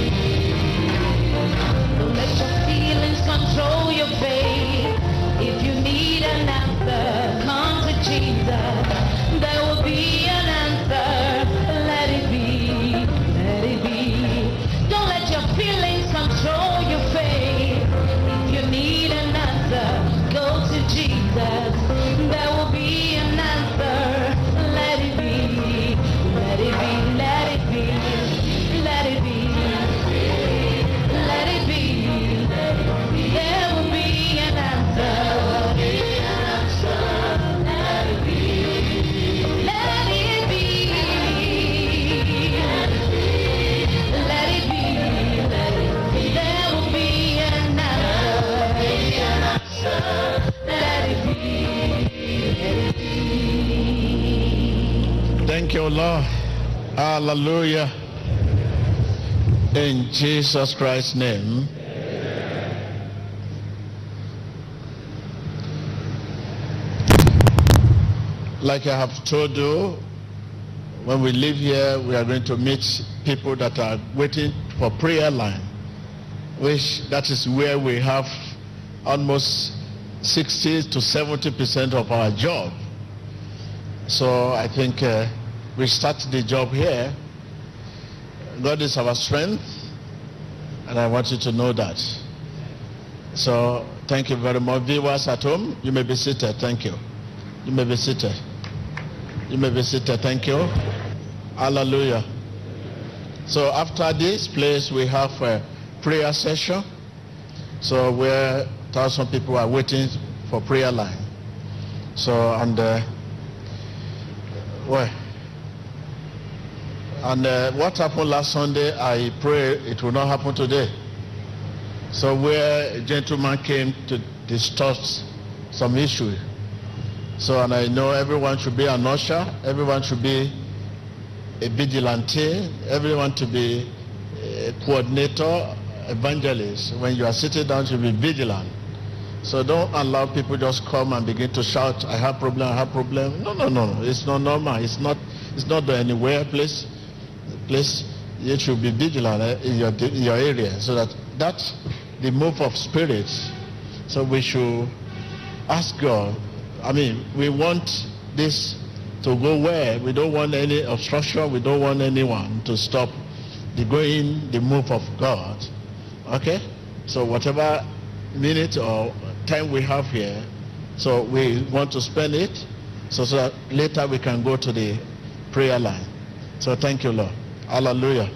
Don't let your feelings control your faith. If you need an answer, come to Jesus. There will be an answer. Let it be, let it be. Don't let your feelings control your faith. If you need an answer, go to Jesus. There will be an answer. Let it be, let it be, let it be, let it be, let it be. There will be an answer. Let it be, let it be, let it be, let it be. There will be an answer. Let it be, let it be. Thank you, Lord. Hallelujah. In Jesus Christ's name. Like I have told you, when we leave here, we are going to meet people that are waiting for prayer line, which that is where we have almost 60 to 70% of our job. So I think we start the job here. God is our strength, and I want you to know that. So thank you very much. Viewers at home, you may be seated. Thank you. You may be seated. You may be seated. Thank you. Hallelujah. So after this place, we have a prayer session. So where 1,000 people are waiting for prayer line. So what happened last Sunday, I pray it will not happen today. So where a gentleman came to discuss some issue. So, and I know everyone should be an usher, everyone should be a vigilante, everyone to be a coordinator, evangelist. When you are sitting down, you should be vigilant. So don't allow people just come and begin to shout, I have problem, I have problem. No. It's not normal. It's not anywhere place. You should be vigilant in your area, so that's the move of spirits. So we should ask God. I mean, we want this to go where we don't want any obstruction. We don't want anyone to stop the move of God. Okay? So whatever minute or time we have here, so we want to spend it so that later we can go to the prayer line. So thank you, Lord. Hallelujah.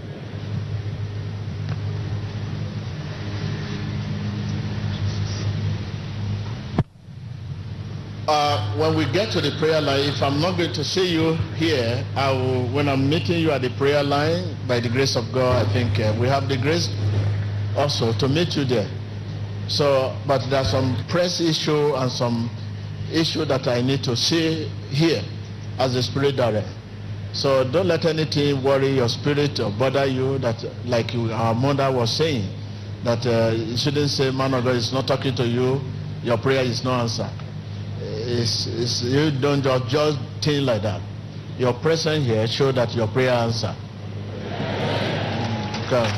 When we get to the prayer line, if I'm not going to see you here, I will, when I'm meeting you at the prayer line, by the grace of God, I think we have the grace also to meet you there. So, but there's some press issue and some issue that I need to see here as the spirit director. So don't let anything worry your spirit or bother you, that like our mother was saying, that you shouldn't say, man of God is not talking to you, your prayer is not answered. You don't just think like that. Your presence here shows that your prayer answered. Okay.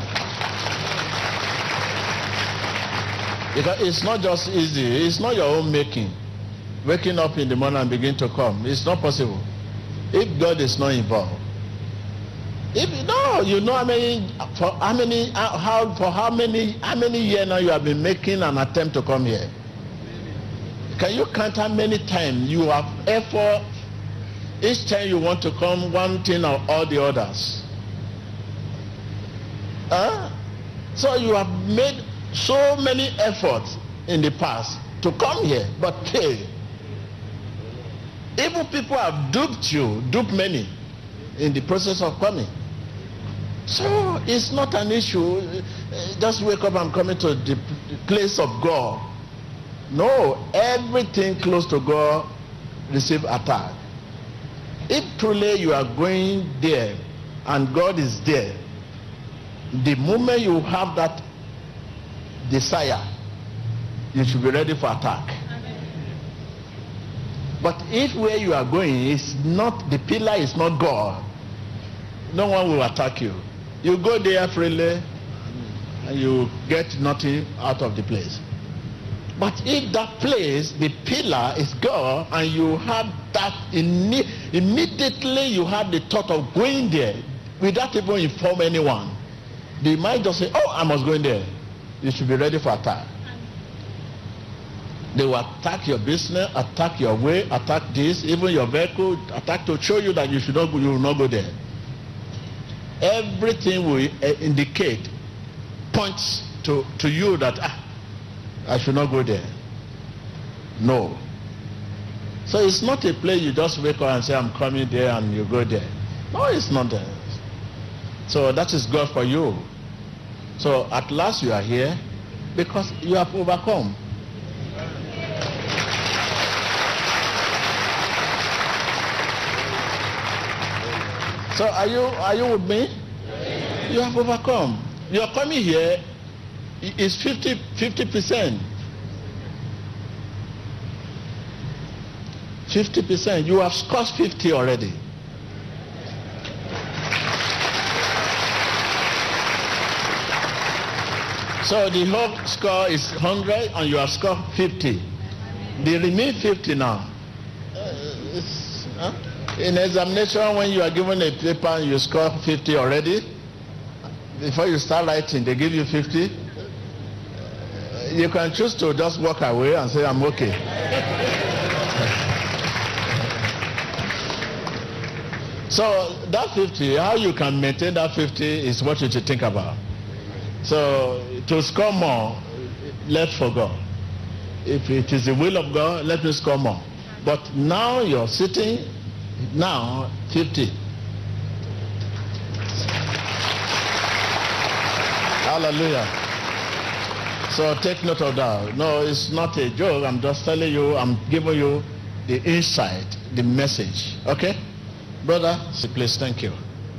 Because it's not just easy. It's not your own making. Waking up in the morning and begin to come. It's not possible. If God is not involved. You know how many years now you have been making an attempt to come here? Can you count how many times you have effort? Each time you want to come, one thing or all the others. So you have made so many efforts in the past to come here, but hey, even people have duped many in the process of coming. So it's not an issue. Just wake up and come into the place of God. No, everything close to God receive attack. If truly you are going there and God is there, the moment you have that desire, you should be ready for attack. But if where you are going is not, the pillar is not God, no one will attack you. You go there freely and you get nothing out of the place. But if that place, the pillar is God, and you have that, immediately you have the thought of going there without even inform anyone, they might just say, oh, I must go in there. You should be ready for attack. They will attack your business, attack your way, attack this, even your vehicle, attack to show you that you will not go there. Everything will indicate, points to you that I should not go there. No. So it's not a place you just wake up and say, I'm coming there, and you go there. No, it's not there. So that is God for you. So at last you are here because you have overcome. So are you with me? You have overcome. Your coming here is 50%. 50%. You have scored 50 already. So the whole score is 100 and you have scored 50. The remaining 50 now. In examination, when you are given a paper and you score 50 already, before you start writing, they give you 50. You can choose to just walk away and say, I'm okay. So that 50, how you can maintain that 50 is what you should think about. So to score more, left for God. If it is the will of God, let me score more. But now you're sitting, now 50. Hallelujah. So take note of that. No, it's not a joke. I'm just telling you, I'm giving you the insight, the message. Okay? Brother, please, thank you.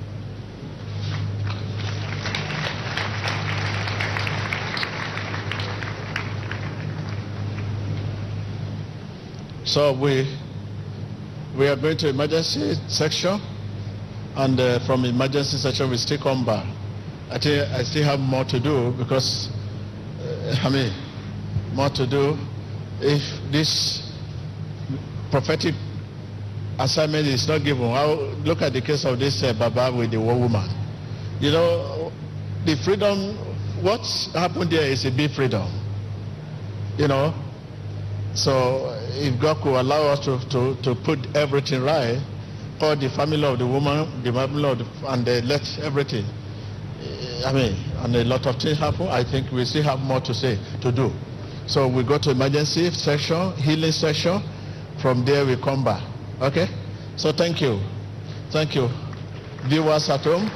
So we are going to emergency section, and from emergency section we still come back. I think I still have more to do because more to do. If this prophetic assignment is not given, I'll look at the case of this Baba with the woman. You know, the freedom, what's happened there is a big freedom. You know, so if God could allow us to put everything right, or the family of the woman, the family of and let everything, and a lot of things happen, I think we still have more to say, to do. So we go to emergency section, healing section. From there we come back. Okay? So thank you. Thank you. Viewers at home.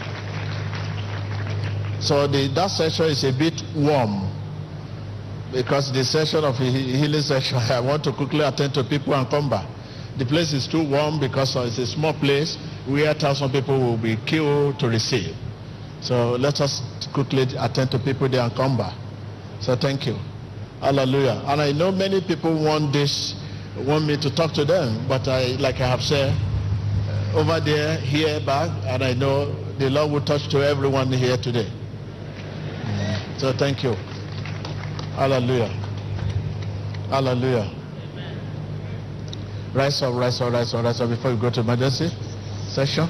So that session is a bit warm, because the session of healing session, I want to quickly attend to people and come back. The place is too warm because it's a small place where 1,000 people will be queued to receive. So let us quickly attend to people there and come back. So thank you. Hallelujah. And I know many people want me to talk to them, but like I have said, over there, here, back, and I know the Lord will touch to everyone here today. So thank you. Hallelujah. Hallelujah. Rise up, rise up, rise up, rise up before we go to emergency session.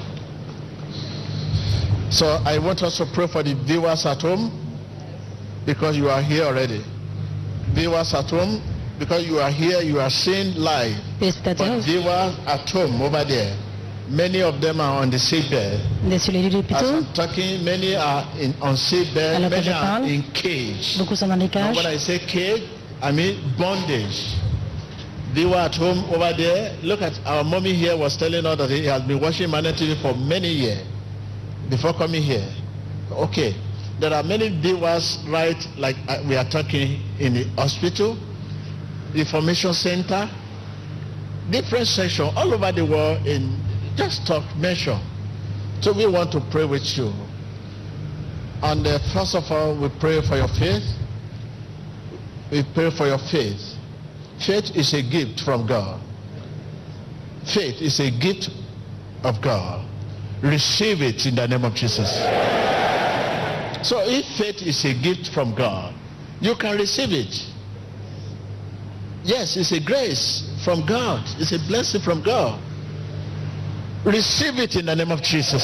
So I want us to pray for the viewers at home, because you are here already. Viewers at home, because you are here, you are seeing live. But viewers at home over there, many of them are on the seabed. As I'm talking, many are on seabed, many are in cage. Now when I say cage, I mean bondage. Viewer at home over there, look at our mommy here was telling us that he has been watching Mana TV for many years before coming here. Okay, there are many viewers, right, like we are talking in the hospital, information center, different sections all over the world, in just talk, mention. So we want to pray with you. And first of all, we pray for your faith. We pray for your faith. Faith is a gift from God. Faith is a gift of God. Receive it in the name of Jesus. So if faith is a gift from God, you can receive it. Yes, it's a grace from God. It's a blessing from God. Receive it in the name of Jesus.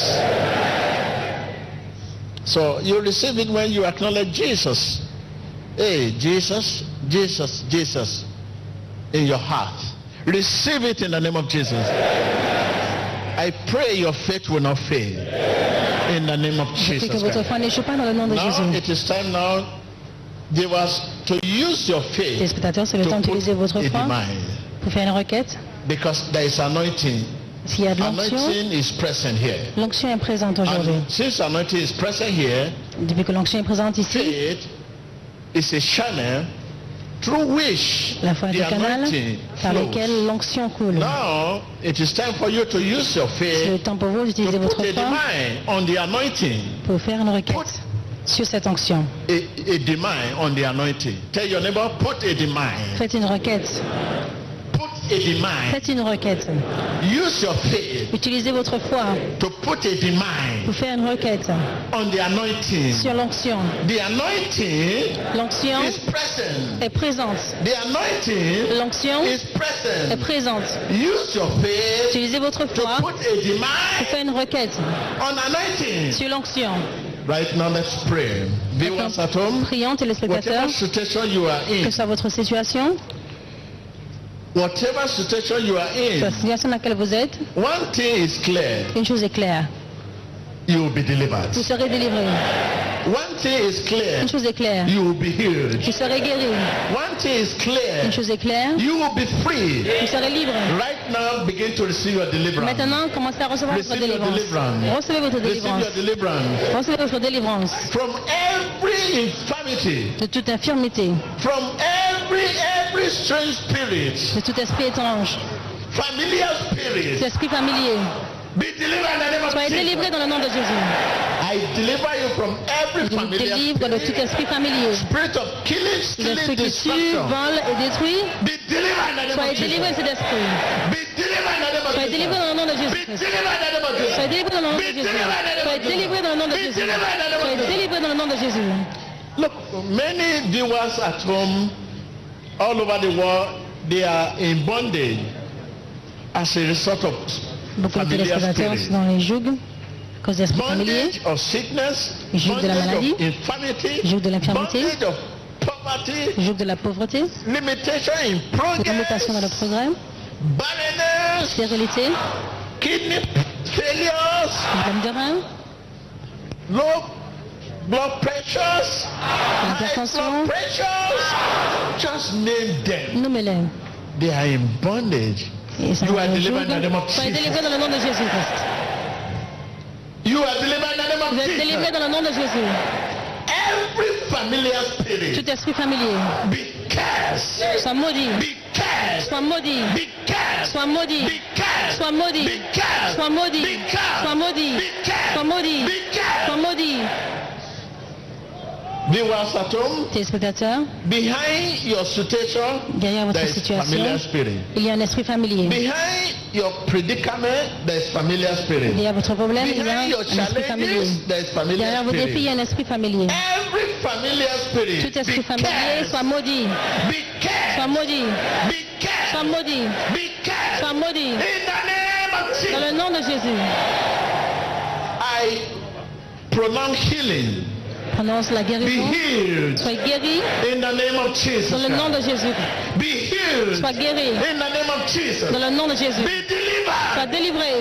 So you receive it when you acknowledge Jesus. Hey, Jesus, Jesus, Jesus in your heart. Receive it in the name of Jesus. I pray your faith will not fail in the name of Jesus Christ. Now it is time now, viewers, to use your faith pour faire une requête. Because there is anointing. S'il y a de l'onction, anointing is present here. L'onction est présente aujourd'hui. Since anointing is present here, depuis que l'onction est présente ici, faith is a channel through which la foi est le canal par lequel l'onction coule. Now it is time for you to use your faith. C'est le temps pour vous d'utiliser votre foi on the anointing. Pour faire une requête sur cette onction. A demand on the anointing. Tell your neighbor, put a demand. Faites une requête. Put a demand. Faites une requête. Use your faith Utilisez votre foi to put a demand pour faire une requête on the anointing. sur l'onction. The anointing L'onction is present. est présente. The anointing L'onction is est present. présente. Use your faith Utilisez votre to foi put a pour demand faire une requête on anointing. sur l'onction. Right now, let's pray. Viewers at home, Prions, téléspectateurs, whatever situation you are que in, soit votre situation, whatever situation you are la in, situation dans laquelle vous êtes, one thing is clear: une chose est claire, you will be delivered. vous serez délivré. One thing is clear: Une chose est claire, you will be healed. vous serez guéri. One thing is clear: Une chose est claire, you will be free. vous serez libre. Right now, begin to receive your deliverance. Maintenant, commencez à recevoir votre Receive your délivrance. deliverance. Recevez votre Receive délivrance. your deliverance Recevez votre délivrance from every infirmity, de toute infirmité, from every strange spirit, de tout esprit étrange, familiar spirit. tout esprit familier. Be delivered in the name of Soyez Jesus. délivrés dans le nom de Jésus. I deliver you from every Je vous familiar délivre de tout spirit, esprit familier. spirit of killing, stealing, L'esprit qui tue, destruction. vole et détruit. Be delivered in the name Soyez of Jesus. délivrés de cet esprit. Be delivered in the name of Soyez Jesus. délivrés dans le nom de Be Jésus. delivered in the name of Jesus. Soyez délivrés dans le nom de Be Jésus. delivered in the name Soyez of délivrés Jesus. dans le nom de Be Jésus. delivered in the name of Soyez Jesus. délivrés dans le nom de Jésus. Look, many viewers at home, all over the world, they are in bondage as a result of Beaucoup de familiar téléspectateurs spirit. sont dans les jougs à cause d'esprits familiers, Bondage of sickness, Joug de la bondage maladie, of infirmity, joug de l'infirmité, bondage of poverty, joug de la pauvreté, limitation in limitation dans le progress, progrès, barrenness, stérilité, kidney failures, problème de rein, low blood pressures, high hypertension. blood pressures. Just name them. Nommez-les. They are in bondage. Et ça You are va delivered in the name of Soyez Jesus. délivrés dans le nom de Jésus-Christ. You are delivered in the name Vous of êtes délivrés Jesus. dans le nom de Jésus. Every familiar spirit Tout esprit familier, be cursed. soit maudit, Be cursed. soit maudit, Be cursed. soit maudit, Be cursed. soit maudit, Be cursed. soit maudit, Be cursed. soit maudit, Be cursed. soit maudit, Be cursed. soit maudit. Viewers at home, Téléspectateurs, behind your situation, derrière there votre is situation, familiar spirit. il y a un esprit familier. Behind your predicament, there is familiar spirit. Derrière votre problème, il y a Behind your un esprit familier. challenges, there is familiar Derrière vos défis, il y spirit. a un esprit familier. Every familiar spirit, Tout esprit be familier cursed. soit maudit, Be cursed. soit maudit, Be cursed. soit maudit, Be cursed. soit maudit. In the name of Dans Jesus, le nom de Jésus, I pronounce healing. prononce la Be guérison. healed. Sois guéri In the name of Jesus. dans le nom de Jésus. Be healed. Sois guéri In the name of Jesus. dans le nom de Jésus. Be delivered Sois délivré.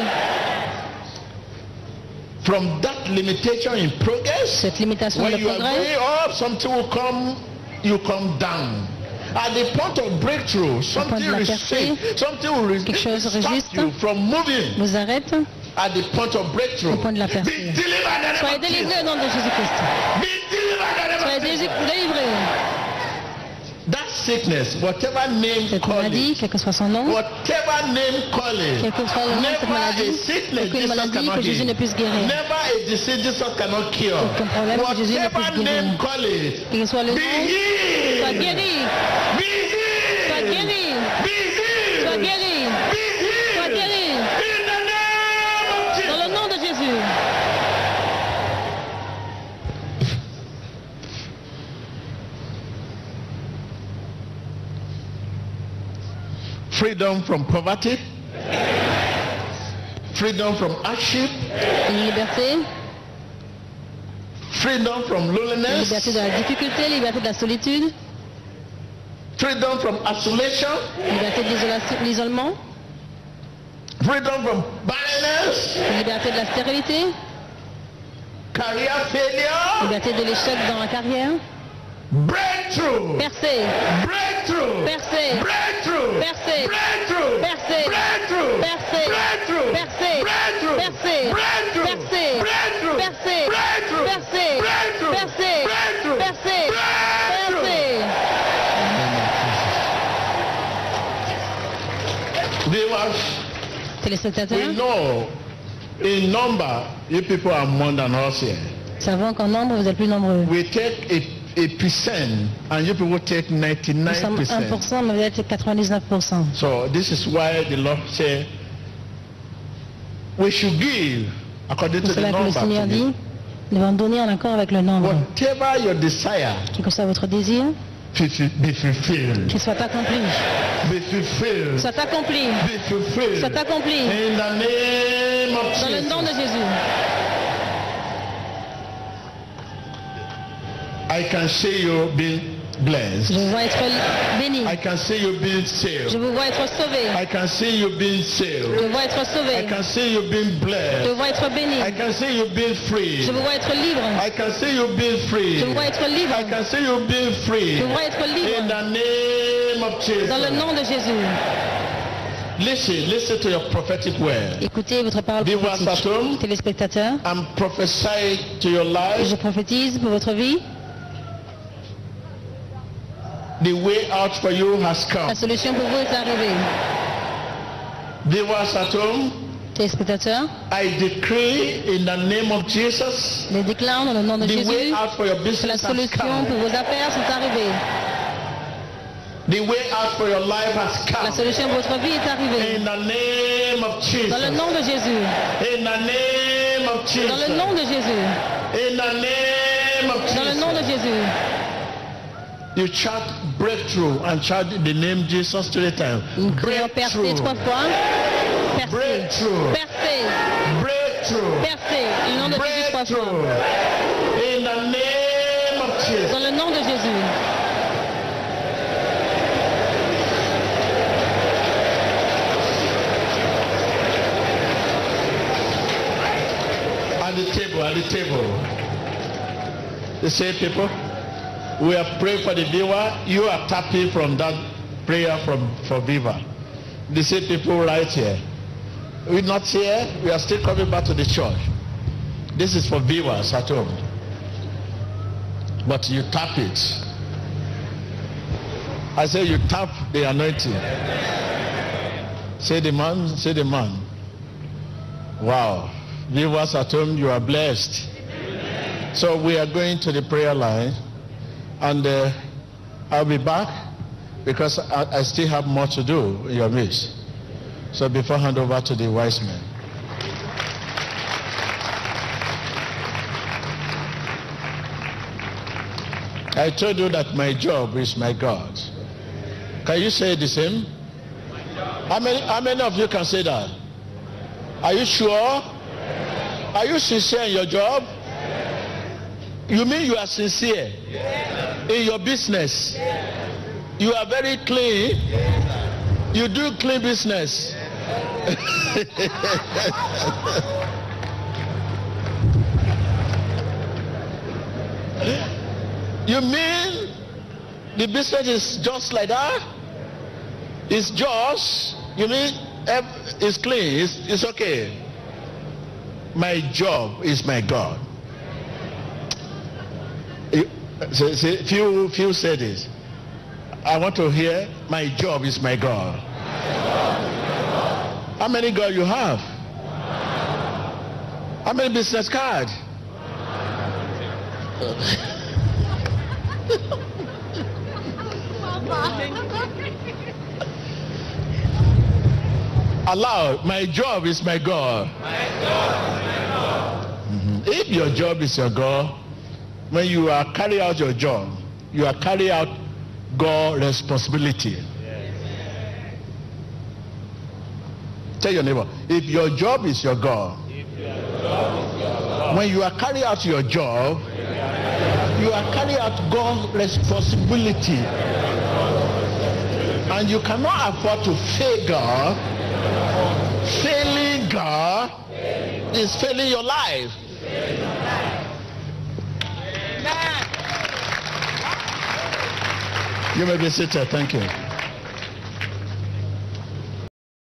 from that limitation in progress. Cette limitation When de you are progrès, going up, something will come, you come down. At the point of breakthrough, something de la percée, something will quelque chose stop résiste. you from moving. vous arrête. At the point of breakthrough, Au point de la be percée. delivered in the Soyez name of délivré au Jesus. nom de Jésus-Christ. Be delivered in the Soyez name of Jesus. délivré. That sickness, whatever name Cette call maladie, it, quel que soit son nom, whatever name call quel it, que soit le nom de cette never a maladie, sickness aucune Jesus maladie cannot que Jésus heal. ne puisse guérir. Never a disease Jesus cannot cure. Aucun problème que Jésus ne puisse Whatever guérir. name call it, Quel que soit le be nom, healed. sois guéri, Be healed. sois guéri, Be healed. sois guéri, Be healed. sois guéri. In the name of Dans Jesus. le nom de Jésus. Freedom from poverty. Freedom from hardship. Une liberté, Freedom from loneliness. liberté de la difficulté, liberté de la solitude, Freedom from isolation. liberté de l'isolement, Freedom from barrenness. liberté de la stérilité, Career failure. liberté de l'échec dans la carrière, Breakthrough. percée, Breakthrough. percée, Breakthrough. percée, Breakthrough. percée, Breakthrough. percée, Breakthrough. percée, Breakthrough. percée, Breakthrough. percée, Breakthrough. percée, Breakthrough. percée, Breakthrough. percée, Breakthrough. percée, Breakthrough. percée. Viewers, Téléspectateurs, we know in number you people are more than us here. nous savons qu'en nombre, vous êtes plus nombreux. We take a 1%, and you people take Nous sommes 99%. 1%, mais vous êtes 99%. So this is why the Lord said we should give according to C'est the là que le number. Seigneur dit, nous devons donner en accord avec le nombre. Whatever your desire, Que soit votre désir, be fulfilled. qu'il soit accompli. Be fulfilled. Soit accompli. Be fulfilled. Soit accompli. In the name of Dans le Jesus. nom de Jésus. I can see you being blessed. Je vous vois être béni. I can see you being saved. Je vous vois être sauvé. I can see you being saved. Je vous vois être I sauvé. can see you being Je blessed. vous vois être béni. I can see you being free. Je vous vois être libre. I can see you being free. Je vous vois être libre. I can see you being free. Je vous vois être In libre. the name of Jesus. Dans le nom de Jésus. Listen to your prophetic word. Écoutez votre parole Viewers at prophétique. home, Téléspectateurs, I'm prophesying to your life je prophétise pour votre vie. the way out for you has come. La solution pour vous est arrivée. Viewers at home, Téléspectateurs, I decree in the name of Jesus, je déclare dans le nom de the way Jésus out for your que la business has solution come. pour vos affaires sont arrivées. The way out for your life has La come. solution pour votre vie est arrivée. In the name of Jesus. Dans le nom de Jésus. In the name of Jesus. Dans le nom de Jésus. In the name of Dans le nom de Jesus. Jésus. You shout breakthrough and shout the name Jesus 3 times. Nous crions percé Breakthrough. 3 fois. Percé. Breakthrough. Percé. Breakthrough. Percé. Le nom de Jésus 3 Breakthrough. fois. In the name of Jesus. Dans le nom de Jésus. At the table. The same people. We are praying for the viewer. You are tapping from that prayer for viewer. The same people right here. We're not here. We are still coming back to the church. This is for viewers at home. But you tap it. I say you tap the anointing. Say the man, say the man. Wow. Viewers at home, you are blessed. So we are going to the prayer line, and I'll be back because I still have more to do in your midst. So before I hand over to the wise men. I told you that my job is my God. Can you say the same? How many of you can say that? Are you sure? Are you sincere in your job? You mean you are sincere in your business? You are very clean. You do clean business. You mean the business is just like that? It's just, you mean it's clean, it's okay. My job is my God. Few say this. I want to hear, my job is my God. How many God you have? How many business card? Aloud, my job is my God. If your job is your God, when you are carrying out your job, you are carrying out God's responsibility. Tell your neighbor, if your job is your God, when you are carrying out your job, you are carrying out God's responsibility. And you cannot afford to fail God. Failing God is failing your life. You may be seated. Thank you.